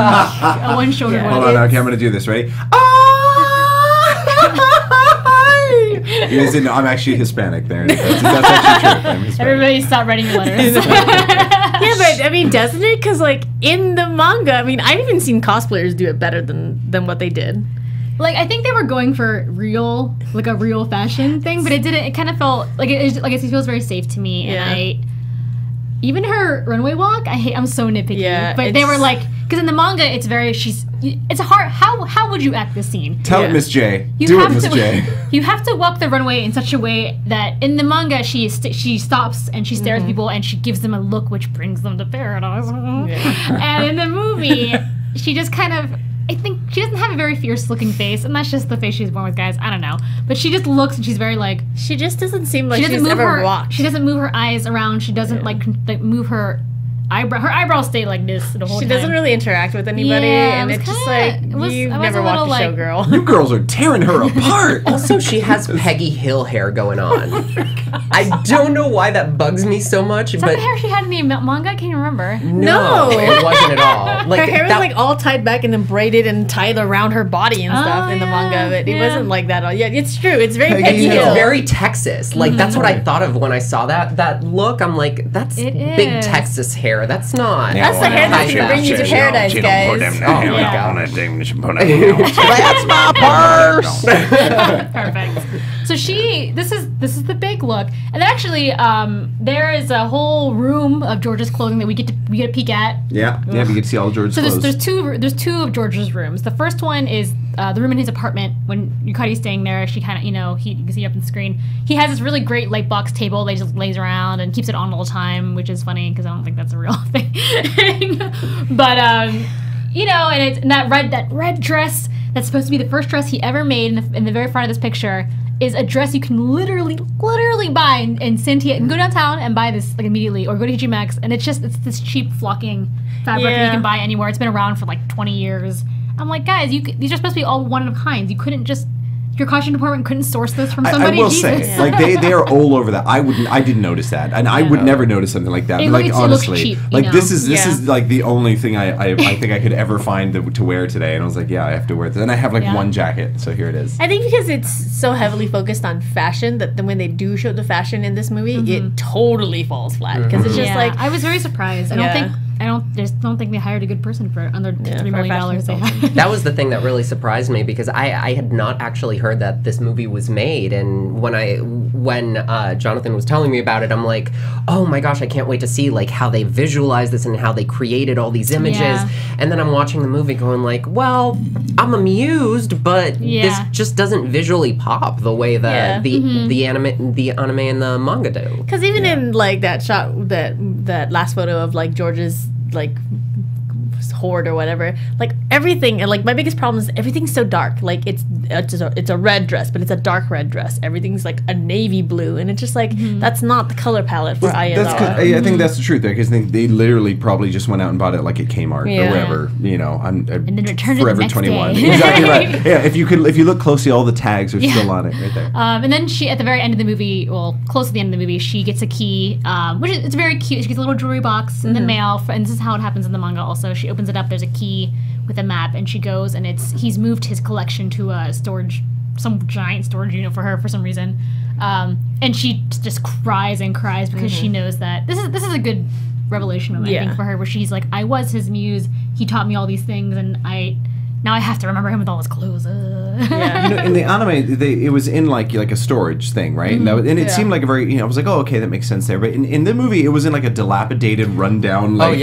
A one-shouldered Yeah. one. Hold on, okay, I'm gonna do this. Ready? You guys didn't know, I'm actually Hispanic there. That's actually true. I'm Hispanic. Everybody stop writing your letters. Yeah, but I mean, doesn't it? Because like in the manga, I mean, I've even seen cosplayers do it better than what they did. Like, I think they were going for a real fashion thing, but it didn't. It kind of felt like it feels very safe to me, Yeah. and even her runway walk, I'm so nitpicky. Yeah, but they were like, because in the manga, it's very, it's hard. How would you act this scene? Tell it, Miss J. You Do it, have Miss to, J. You have to walk the runway in such a way that in the manga she stops and she stares at people and she gives them a look which brings them to paradise. And in the movie, she just kind of, I think she doesn't have a very fierce looking face, and that's just the face she's born with, guys. I don't know, but she just looks and she's very like. She just doesn't seem like she's move ever walked. She doesn't move her eyes around. She doesn't like move her eyebrow. Her eyebrows stay like this the whole time. She doesn't really interact with anybody, and it's just like you've never walked a show, girl. You girls are tearing her apart. Also, she has Peggy Hill hair going on. I don't know why that bugs me so much, Is but that the hair she had in the manga? I can't remember. no, it wasn't at all. Like Her hair was like all tied back and then braided and tied around her body and stuff in the manga. But it wasn't like that. Yeah, it's true. It's very Peggy Hill. It's very Texas. Like that's what I thought of when I saw that look. I'm like, that's It big is. Texas hair. That's not. That's the hair that's gonna bring you to paradise, guys. That's my purse. Perfect. So this is the big look, and then actually there is a whole room of George's clothing that we get to peek at. Yeah, we get to see all George's So clothes. there's two of George's rooms. The first one is the room in his apartment. When Yukari's staying there, she kind of, you can see up on the screen. He has this really great light box table that he just lays around and keeps it on all the time, which is funny because I don't think that's a real thing. But and it's that red dress that's supposed to be the first dress he ever made in the very front of this picture is a dress you can literally buy in Cynthia and go downtown and buy this like immediately, or go to TJ Maxx, and it's this cheap flocking fabric that you can buy anywhere. It's been around for like 20 years. I'm like, guys, these are supposed to be all one of a kind. You couldn't just your costume department couldn't source this from somebody. I will Jesus. say, like they are all over that. I didn't notice that, and I would never notice something like that. It But, like looks honestly, cheap, like this know? is like the only thing I think I could ever find to wear today, and I was like, yeah, I have to wear this. And I have like one jacket, so here it is. I think because it's so heavily focused on fashion that when they do show the fashion in this movie, it totally falls flat because it's just like I was very surprised. I don't think they hired a good person for under $3 million they had. That was the thing that really surprised me because I had not actually heard that this movie was made, and when Jonathan was telling me about it, I'm like, oh my gosh, I can't wait to see like how they visualized this and how they created all these images. Yeah. And then I'm watching the movie going like, well, I'm amused, but this just doesn't visually pop the way that the anime and the manga do. Because even in like that shot, that last photo of like George's like hoard or whatever, like everything, and like my biggest problem is everything's so dark. Like it's a red dress, but it's a dark red dress. Everything's like a navy blue, and it's just like that's not the color palette for Ayazawa. I think that's the truth there, because they literally probably just went out and bought it like at Kmart or wherever. I'm and then returned it the Forever next 21. day. Exactly right. Yeah, if you look closely, all the tags are still on it right there. And then she, at the very end of the movie, well, close to the end of the movie, she gets a key, which is it's very cute. She gets a little jewelry box in the mail, and this is how it happens in the manga also. She opens it up, there's a key with a map, and she goes, and he's moved his collection to a some giant storage unit for her for some reason. And she just cries and cries because she knows that this is a good revelation moment, I think, for her, where she's like, I was his muse, he taught me all these things, and now I have to remember him with all his clothes. In the anime, it was in like a storage thing, right? And it seemed like a very, I was like, oh, okay, that makes sense there. But in the movie, it was in like a dilapidated, rundown, like,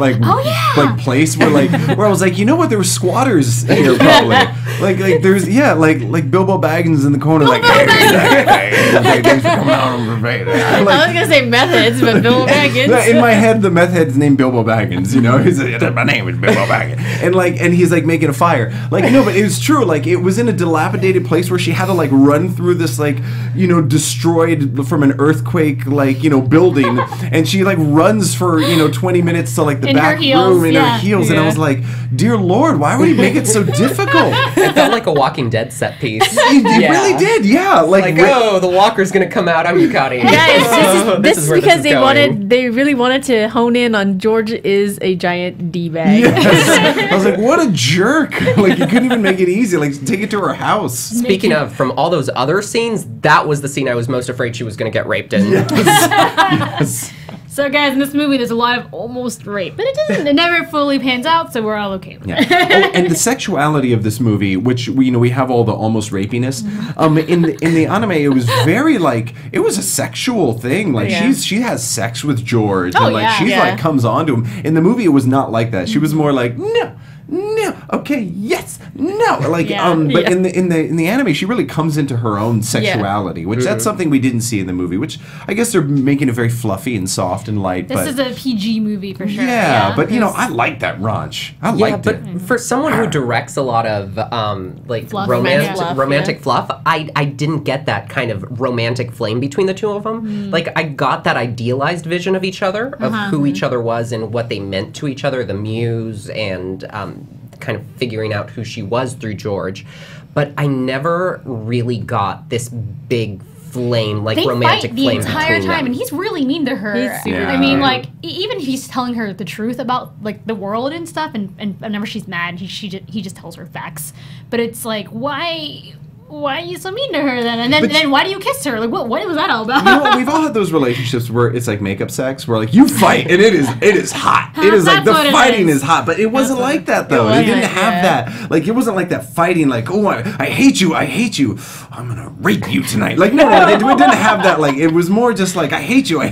like place where I was like, you know what? There were squatters here probably. like there's like Bilbo Baggins in the corner, like, hey, thanks for coming out. I was gonna say meth heads, but Bilbo Baggins. In my head, the meth head's named Bilbo Baggins. He's like, my name is Bilbo Baggins, and he's like making a fire. Like, no, but it was true. Like, it was in a dilapidated place where she had to like run through this like destroyed from an earthquake building, and she like runs for 20 minutes to like the back room in her heels, and I was like, dear Lord, why would he make it so difficult? It felt like a Walking Dead set piece. It really did, yeah. Like oh, the walker's gonna come out. I'm Yukari. Guys, this is because they really wanted to hone in on George is a giant D-bag. Yes. I was like, what a jerk. Like, you couldn't even make it easy. Like, take it to her house. Speaking of, from all those other scenes, that was the scene I was most afraid she was going to get raped in. Yes. So, guys, in this movie, there's a lot of almost rape, but it never fully pans out, so we're all okay with it. Yeah. And the sexuality of this movie, which we have all the almost rapiness. In the anime, it was very like it was a sexual thing. Like she has sex with George, and like she's like comes on to him. In the movie, it was not like that. She was more like no, okay, yes, no, like but in the anime, she really comes into her own sexuality, which that's something we didn't see in the movie. Which I guess they're making it very fluffy and soft and light. This is a PG movie for sure. Yeah, but I like that raunch. I liked it. But for someone who directs a lot of like Fluff, romantic fluff, I didn't get that kind of romantic flame between the two of them. Like I got that idealized vision of each other, of who each other was and what they meant to each other, the muse and kind of figuring out who she was through George. But I never really got this big flame, like romantic flame. They fight the entire time, and he's really mean to her. He's super I mean, like even if he's telling her the truth about like the world and stuff, and whenever she's mad, he just tells her facts. But it's like, why are you so mean to her then? And then why do you kiss her? Like what was that all about? You know what? We've all had those relationships where it's like makeup sex, where like you fight and it is hot. It is like the fighting is hot, but it wasn't like that though. It didn't have that. Like it wasn't like that fighting. Like I hate you. I'm gonna rape you tonight. Like no, it didn't have that. Like it was more just like I hate you.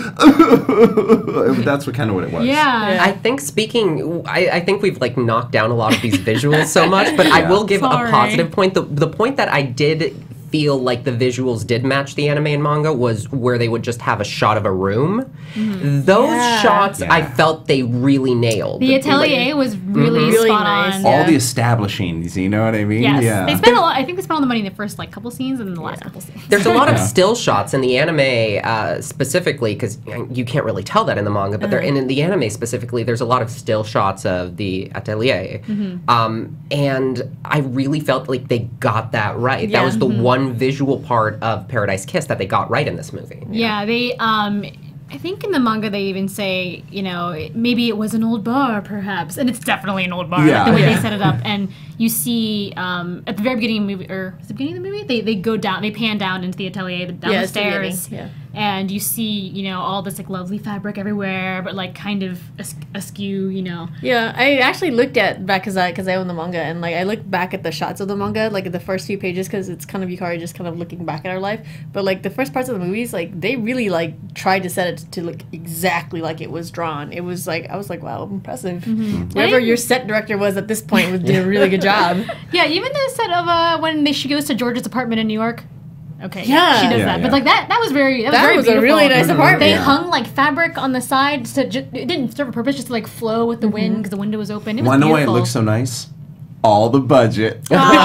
That's what it was. Yeah. I think I think we've like knocked down a lot of these visuals so much, but I will give a positive point. The point that I did feel like the visuals did match the anime and manga was where they would just have a shot of a room. Those shots I felt they really nailed. The atelier was really spot nice. on. All the establishings, you know what I mean? Yes. Yeah. They spent a lot. I think they spent all the money in the first like couple scenes and then the last couple scenes. There's a lot of still shots in the anime specifically, because you can't really tell that in the manga, but in the anime specifically, there's a lot of still shots of the atelier. And I really felt like they got that right. That was the one visual part of Paradise Kiss that they got right in this movie. Yeah, they I think in the manga they even say, maybe it was an old bar perhaps, and it's definitely an old bar, like the way they set it up. And you see at the very beginning of the movie, or is it the beginning of the movie, they go down, they pan down into the atelier, down the stairs, and you see, all this like lovely fabric everywhere, but like kind of askew, Yeah, I actually looked at back because I own the manga, and like I looked back at the shots of the manga, like at the first few pages, because it's kind of Yukari just kind of looking back at her life. But like the first parts of the movies, like they really like tried to set it to look exactly like it was drawn. It was like I was like, wow, impressive. Whoever your set director was at this point did a really good job. Yeah, even the set of when she goes to George's apartment in New York. Okay, yeah, she does that. But like that was very very was a really nice apartment. They hung like fabric on the sides to it didn't serve a purpose, just to like flow with the wind because the window was open. It was beautiful. Why it looks so nice? All the budget.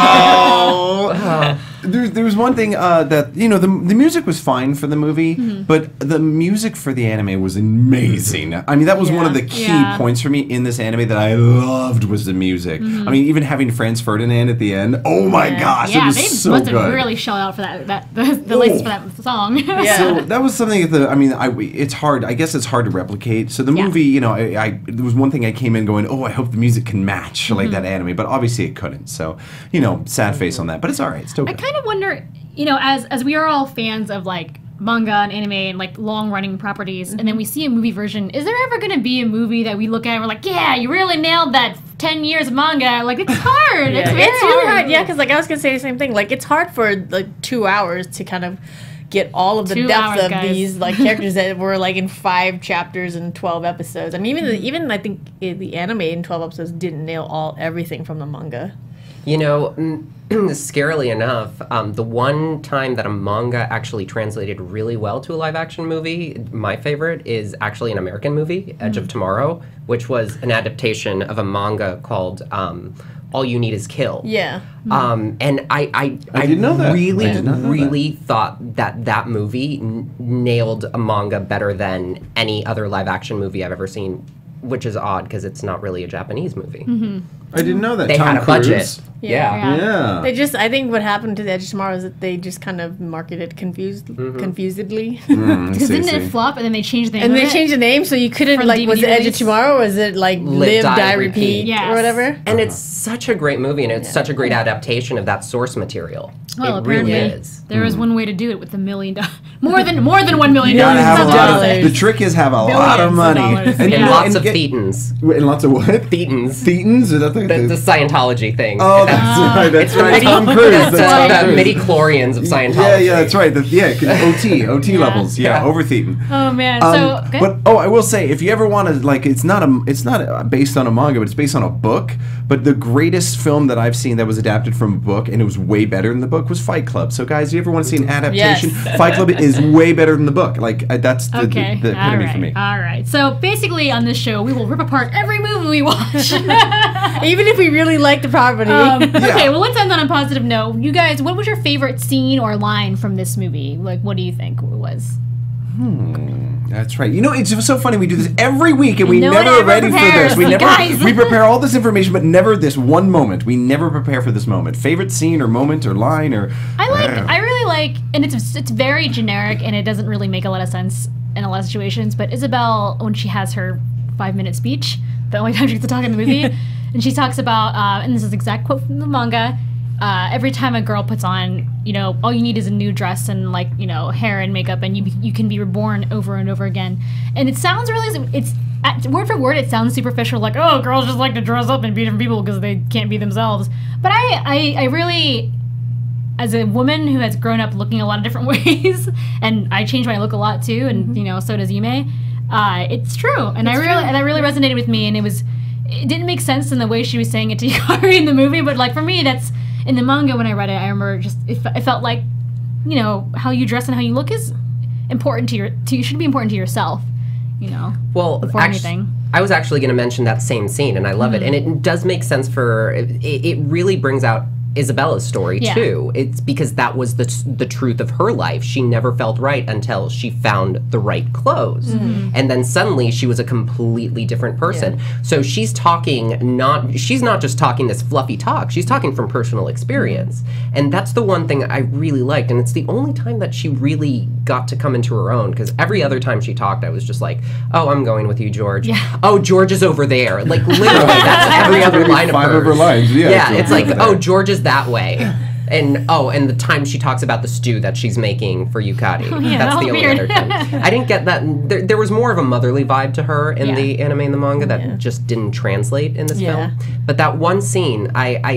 There was one thing that the music was fine for the movie, but the music for the anime was amazing. I mean, that was one of the key points for me in this anime that I loved was the music. I mean, even having Franz Ferdinand at the end. Oh my gosh, it was so good. They must have really shelled out for the license for that song. So that was something it's hard. I guess it's hard to replicate. So the movie, there was one thing I came in going, oh, I hope the music can match like that anime, but obviously it couldn't. So sad face on that, but it's all right. It's still good. I kind of wonder, as we are all fans of like manga and anime and like long running properties, and then we see a movie version, is there ever going to be a movie that we look at and we're like, yeah, you really nailed that 10 years of manga? Like, it's hard. It's really hard. Yeah, because like I was gonna say the same thing. Like, it's hard for like 2 hours to kind of get all of the depth of these like characters that were like in 5 chapters and 12 episodes. I mean, even I think the anime in 12 episodes didn't nail everything from the manga. Scarily enough, the one time that a manga actually translated really well to a live-action movie, my favorite, is actually an American movie, Edge of Tomorrow, which was an adaptation of a manga called All You Need Is Kill. Yeah. And I didn't know that. really thought that movie nailed a manga better than any other live-action movie I've ever seen. which is odd because it's not really a Japanese movie. I didn't know that. They Tom had a Cruise. budget. Yeah. Yeah. They just, I think what happened to The Edge of Tomorrow is that they just kind of marketed confusedly. Because didn't it flop and then they changed the name And of they it? changed the name, so you couldn't, For like, was DVD it Edge of release? Tomorrow, or was it, like, Live, Die, Repeat, Yes. or whatever? And it's such a great movie, and it's such a great adaptation of that source material. Well, it really apparently is. there was one way to do it with $1 million. More than $1 million. You gotta have a Millions of lot of, dollars. the trick is have a lot of Billions of money. dollars. And Yeah. lots of get- thetans. And lots of what? Thetans. Thetans? Is that the The Scientology thing. Oh, that's right. That's right. Tom Cruise. That's That's Tom the Cruise. midi-chlorians of Scientology. Yeah, that's right. OT levels. Yeah, over Thetan. Oh man. But I will say, if you ever want to, like, it's not based on a manga, but it's based on a book. But the greatest film that I've seen that was adapted from a book, and it was way better than the book, was Fight Club. So, guys, if you ever want to see an adaptation, Yes. Fight Club is way better than the book. Like, that's the epitome all for me. All right. So basically, on this show, we will rip apart every movie we watch. Even if we really like the property. Okay, well, let's end on a positive note. You guys, what was your favorite scene or line from this movie? Like, what do you think it was? That's right. You know, it's so funny. We do this every week, and we No one never are ever ready for prepares. this. We never. Guys. We prepare all this information, but never this one moment. We never prepare for this moment. Favorite scene or moment or line or. I really like, and it's very generic, and it doesn't really make a lot of sense in a lot of situations. But Isabel, when she has her 5-minute speech, the only time she gets to talk in the movie, and she talks about, and this is an exact quote from the manga. Every time a girl puts on, all you need is a new dress and hair and makeup, and you can be reborn over and over again. And it sounds really, it's word for word, it sounds superficial, like, oh, girls just like to dress up and be different people because they can't be themselves. But I really, as a woman who has grown up looking a lot of different ways, and I change my look a lot too, and so does Yume. It's true, and that really resonated with me, and it didn't make sense in the way she was saying it to Yukari in the movie, but like for me, that's. In the manga, when I read it, I remember it felt like, how you dress and how you look is important to should be important to yourself, Well, before anything. I was actually going to mention that same scene, and I love it. And it does make sense it really brings out Isabella's story, too. It's because that was the truth of her life. She never felt right until she found the right clothes. And then suddenly she was a completely different person. So she's she's not just talking this fluffy talk, she's talking from personal experience. And that's the one thing I really liked, and it's the only time that she really got to come into her own, because every other time she talked, I was just like, oh, I'm going with you, George. Oh, George is over there. Like, literally, that's every other line of hers. 5 of her lines, Yeah, it's like, oh, George is that way. And the time she talks about the stew that she's making for Yukari. That's the only other time. I didn't get that. There was more of a motherly vibe to her in the anime and the manga that just didn't translate in this film. But that one scene,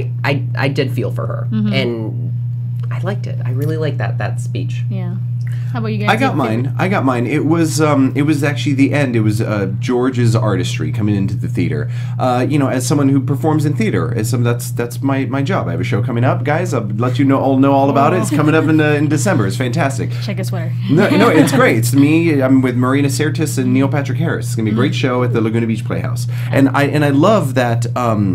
I did feel for her. And I liked it. I really liked that speech. Yeah. How about you guys? I got mine. It was actually the end. It was George's artistry coming into the theater. As someone who performs in theater, that's my job. I have a show coming up, guys. I'll let you know all about it. It's coming up in December. It's fantastic. Check a sweater. No, it's great. It's me. I'm with Marina Sirtis and Neil Patrick Harris. It's gonna be a great show at the Laguna Beach Playhouse. And I love that.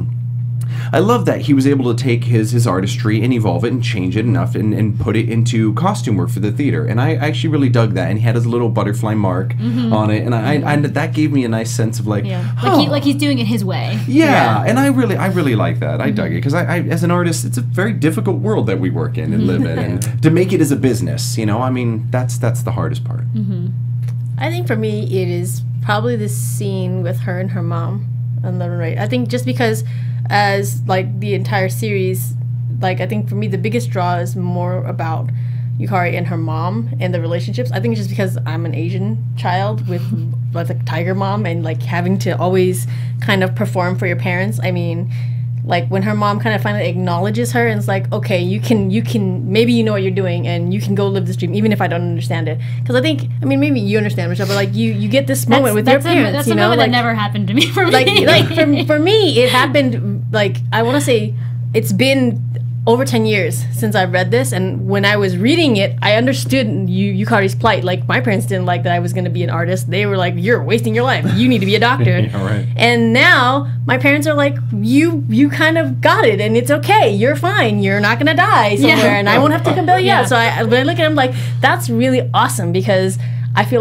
I love that he was able to take his artistry and evolve it and change it enough and put it into costume work for the theater. And I actually really dug that. And he had his little butterfly mark on it, and I that gave me a nice sense of like, like he's doing it his way. Yeah, and I really like that. I dug it because I as an artist, it's a very difficult world that we work in and live in, and to make it as a business, that's the hardest part. I think for me, it is probably the scene with her and her mom on the right. I think just because as like the entire series, like I think for me the biggest draw is more about Yukari and her mom and the relationships. I think it's just because I'm an Asian child with like a tiger mom and like having to always kind of perform for your parents. I mean, like when her mom kind of finally acknowledges her and it's like, okay, you can maybe you know what you're doing and you can go live this dream even if I don't understand it. Because I think, I mean, maybe you understand, Michelle, but like you get this moment with your parents. That's a moment that never happened to me. For me, like for me, it happened. Like I want to say, it's been over 10 years since I've read this, and when I was reading it, I understood Yukari's plight. Like my parents didn't like that I was going to be an artist. They were like, "You're wasting your life. You need to be a doctor." Yeah, right. And now my parents are like, "You kind of got it, and it's okay. You're fine. You're not going to die somewhere, and I won't have to come bail you out." So when I look at him, like that's really awesome because I feel like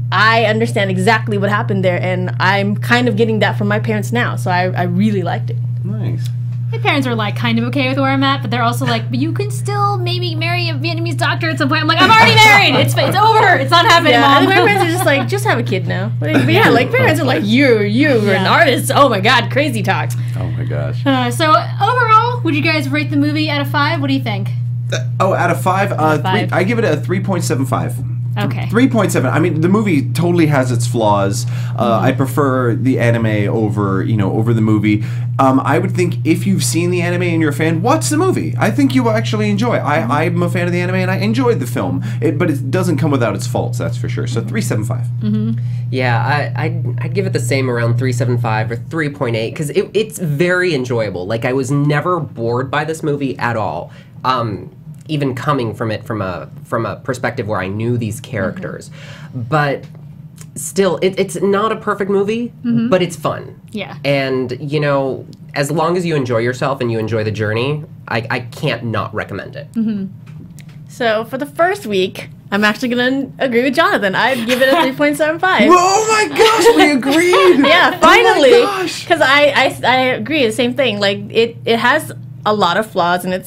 I understand exactly what happened there, and I'm kind of getting that from my parents now. So I really liked it. Nice. My parents are like kind of okay with where I'm at, but they're also like, but you can still maybe marry a Vietnamese doctor at some point. I'm like, I'm already married. It's over. It's not happening, Yeah, Mom. and my parents are just like, just have a kid now. But yeah, like parents are like, you're an artist. Oh my God, crazy talk. Oh my gosh. So overall, would you guys rate the movie out of 5? What do you think? Out of 5, of 5. I give it a 3.75. Okay. 3.7. I mean, the movie totally has its flaws. I prefer the anime over the movie. I would think if you've seen the anime and you're a fan, watch the movie. I think you will actually enjoy. I'm a fan of the anime and I enjoyed the film, but it doesn't come without its faults. That's for sure. So 3.75. Yeah, I'd give it the same, around 3.75 or 3.8, because it's very enjoyable. Like, I was never bored by this movie at all. Even coming from it from a perspective where I knew these characters, but still, it's not a perfect movie, but it's fun. Yeah. And as long as you enjoy yourself and you enjoy the journey, I can't not recommend it. So for the first week, I'm actually gonna agree with Jonathan. I'd give it a 3.75. Oh my gosh, we agreed. Yeah, finally. Oh my gosh. Because I agree, the same thing. Like it has a lot of flaws, and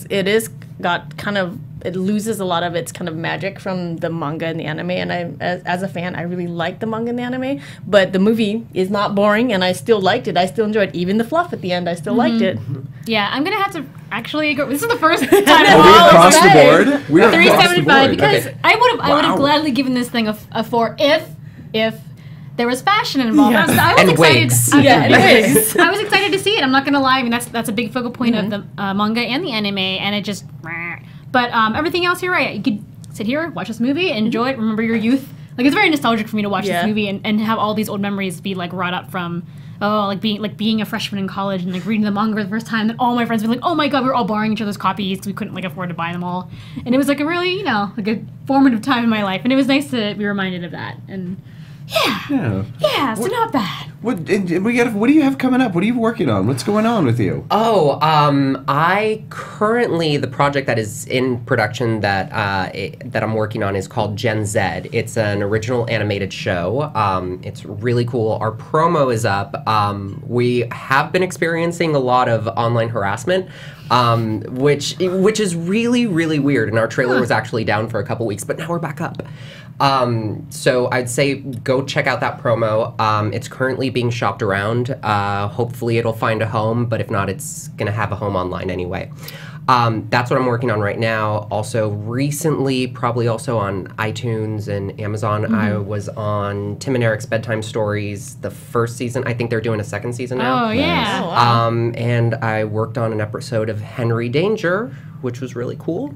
it loses a lot of its kind of magic from the manga and the anime. And as a fan, I really like the manga and the anime. But the movie is not boring, and I still liked it. I still enjoyed it. Even the fluff at the end, I still liked it. Yeah, I'm gonna have to actually go. This is the first time Are we across the board? We are across the 3.75 board. because Okay. I would have Wow. gladly given this thing a 4 if there was fashion involved. Yeah. I was And excited. wigs. Anyways. I was excited to see it. I'm not gonna lie. I mean, that's a big focal point of the manga and the anime, and it just. But everything else, you're right. You could sit here, watch this movie, enjoy it, remember your youth. Like, it's very nostalgic for me to watch this movie and have all these old memories be like brought up from being a freshman in college and like reading the manga for the first time. And all my friends were like, oh my God, we were all borrowing each other's copies. We couldn't like afford to buy them all, and it was like a really like a formative time in my life. And it was nice to be reminded of that. And yeah, so not bad. What do you have coming up? What are you working on? What's going on with you? Oh, I currently, the project that is in production that I'm working on is called Gen Z. It's an original animated show. It's really cool. Our promo is up. We have been experiencing a lot of online harassment, which is really, really weird. And our trailer was actually down for a couple weeks, but now we're back up. So I'd say go check out that promo. It's currently being shopped around. Hopefully it'll find a home, but if not, it's gonna have a home online anyway. That's what I'm working on right now. Also recently, probably also on iTunes and Amazon, I was on Tim and Eric's Bedtime Stories, the first season. I think they're doing a second season now. Oh yeah. Oh, wow. And I worked on an episode of Henry Danger, which was really cool.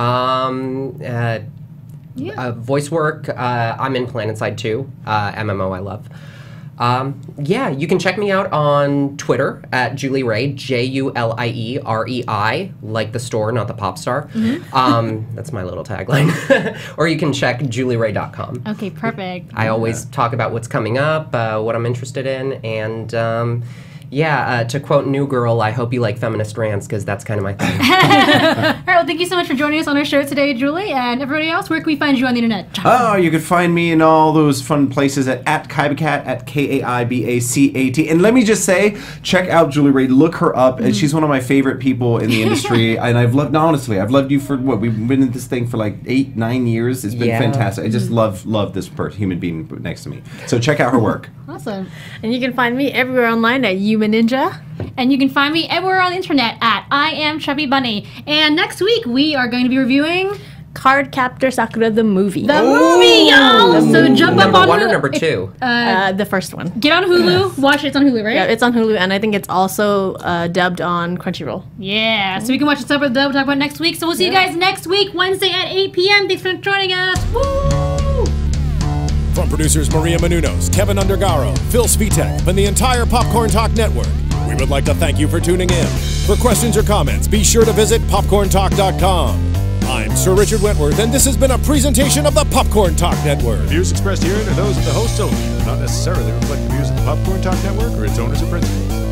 Voice work, I'm in PlanetSide 2, MMO I love. You can check me out on Twitter at Julie Ray, JULIEREI, like the store, not the pop star. That's my little tagline. Or you can check julieray.com. Okay, perfect. I always talk about what's coming up, what I'm interested in, and to quote New Girl, I hope you like feminist rants, because that's kind of my thing. All right, well, thank you so much for joining us on our show today, Julie. And everybody else, where can we find you on the internet? Oh, you can find me in all those fun places at Kaibacat, at KAIBACAT. And let me just say, check out Julie Ray. Look her up. And she's one of my favorite people in the industry. And I've loved you for we've been in this thing for like 8-9 years. It's been fantastic. I just love this human being next to me. So check out her work. Awesome. And you can find me everywhere online at Yuma Ninja. And you can find me everywhere on the internet at I Am Chubby Bunny. And next week, we are going to be reviewing Cardcaptor Sakura, the movie. the movie, y'all! So jump up Number on 1 or Hulu. number 2? The first one. Get on Hulu. Watch it. It's on Hulu, right? Yeah, it's on Hulu, and I think it's also dubbed on Crunchyroll. Yeah, so we can watch the sub with Dub talk about next week. So we'll see you guys next week, Wednesday at 8 p.m. Thanks for joining us. Woo! From producers Maria Menounos, Kevin Undergaro, Phil Svitek, and the entire Popcorn Talk Network, we would like to thank you for tuning in. For questions or comments, be sure to visit popcorntalk.com. I'm Sir Richard Wentworth, and this has been a presentation of the Popcorn Talk Network. Views expressed herein are those of the hosts only, and do not necessarily reflect the views of the Popcorn Talk Network or its owners or principals.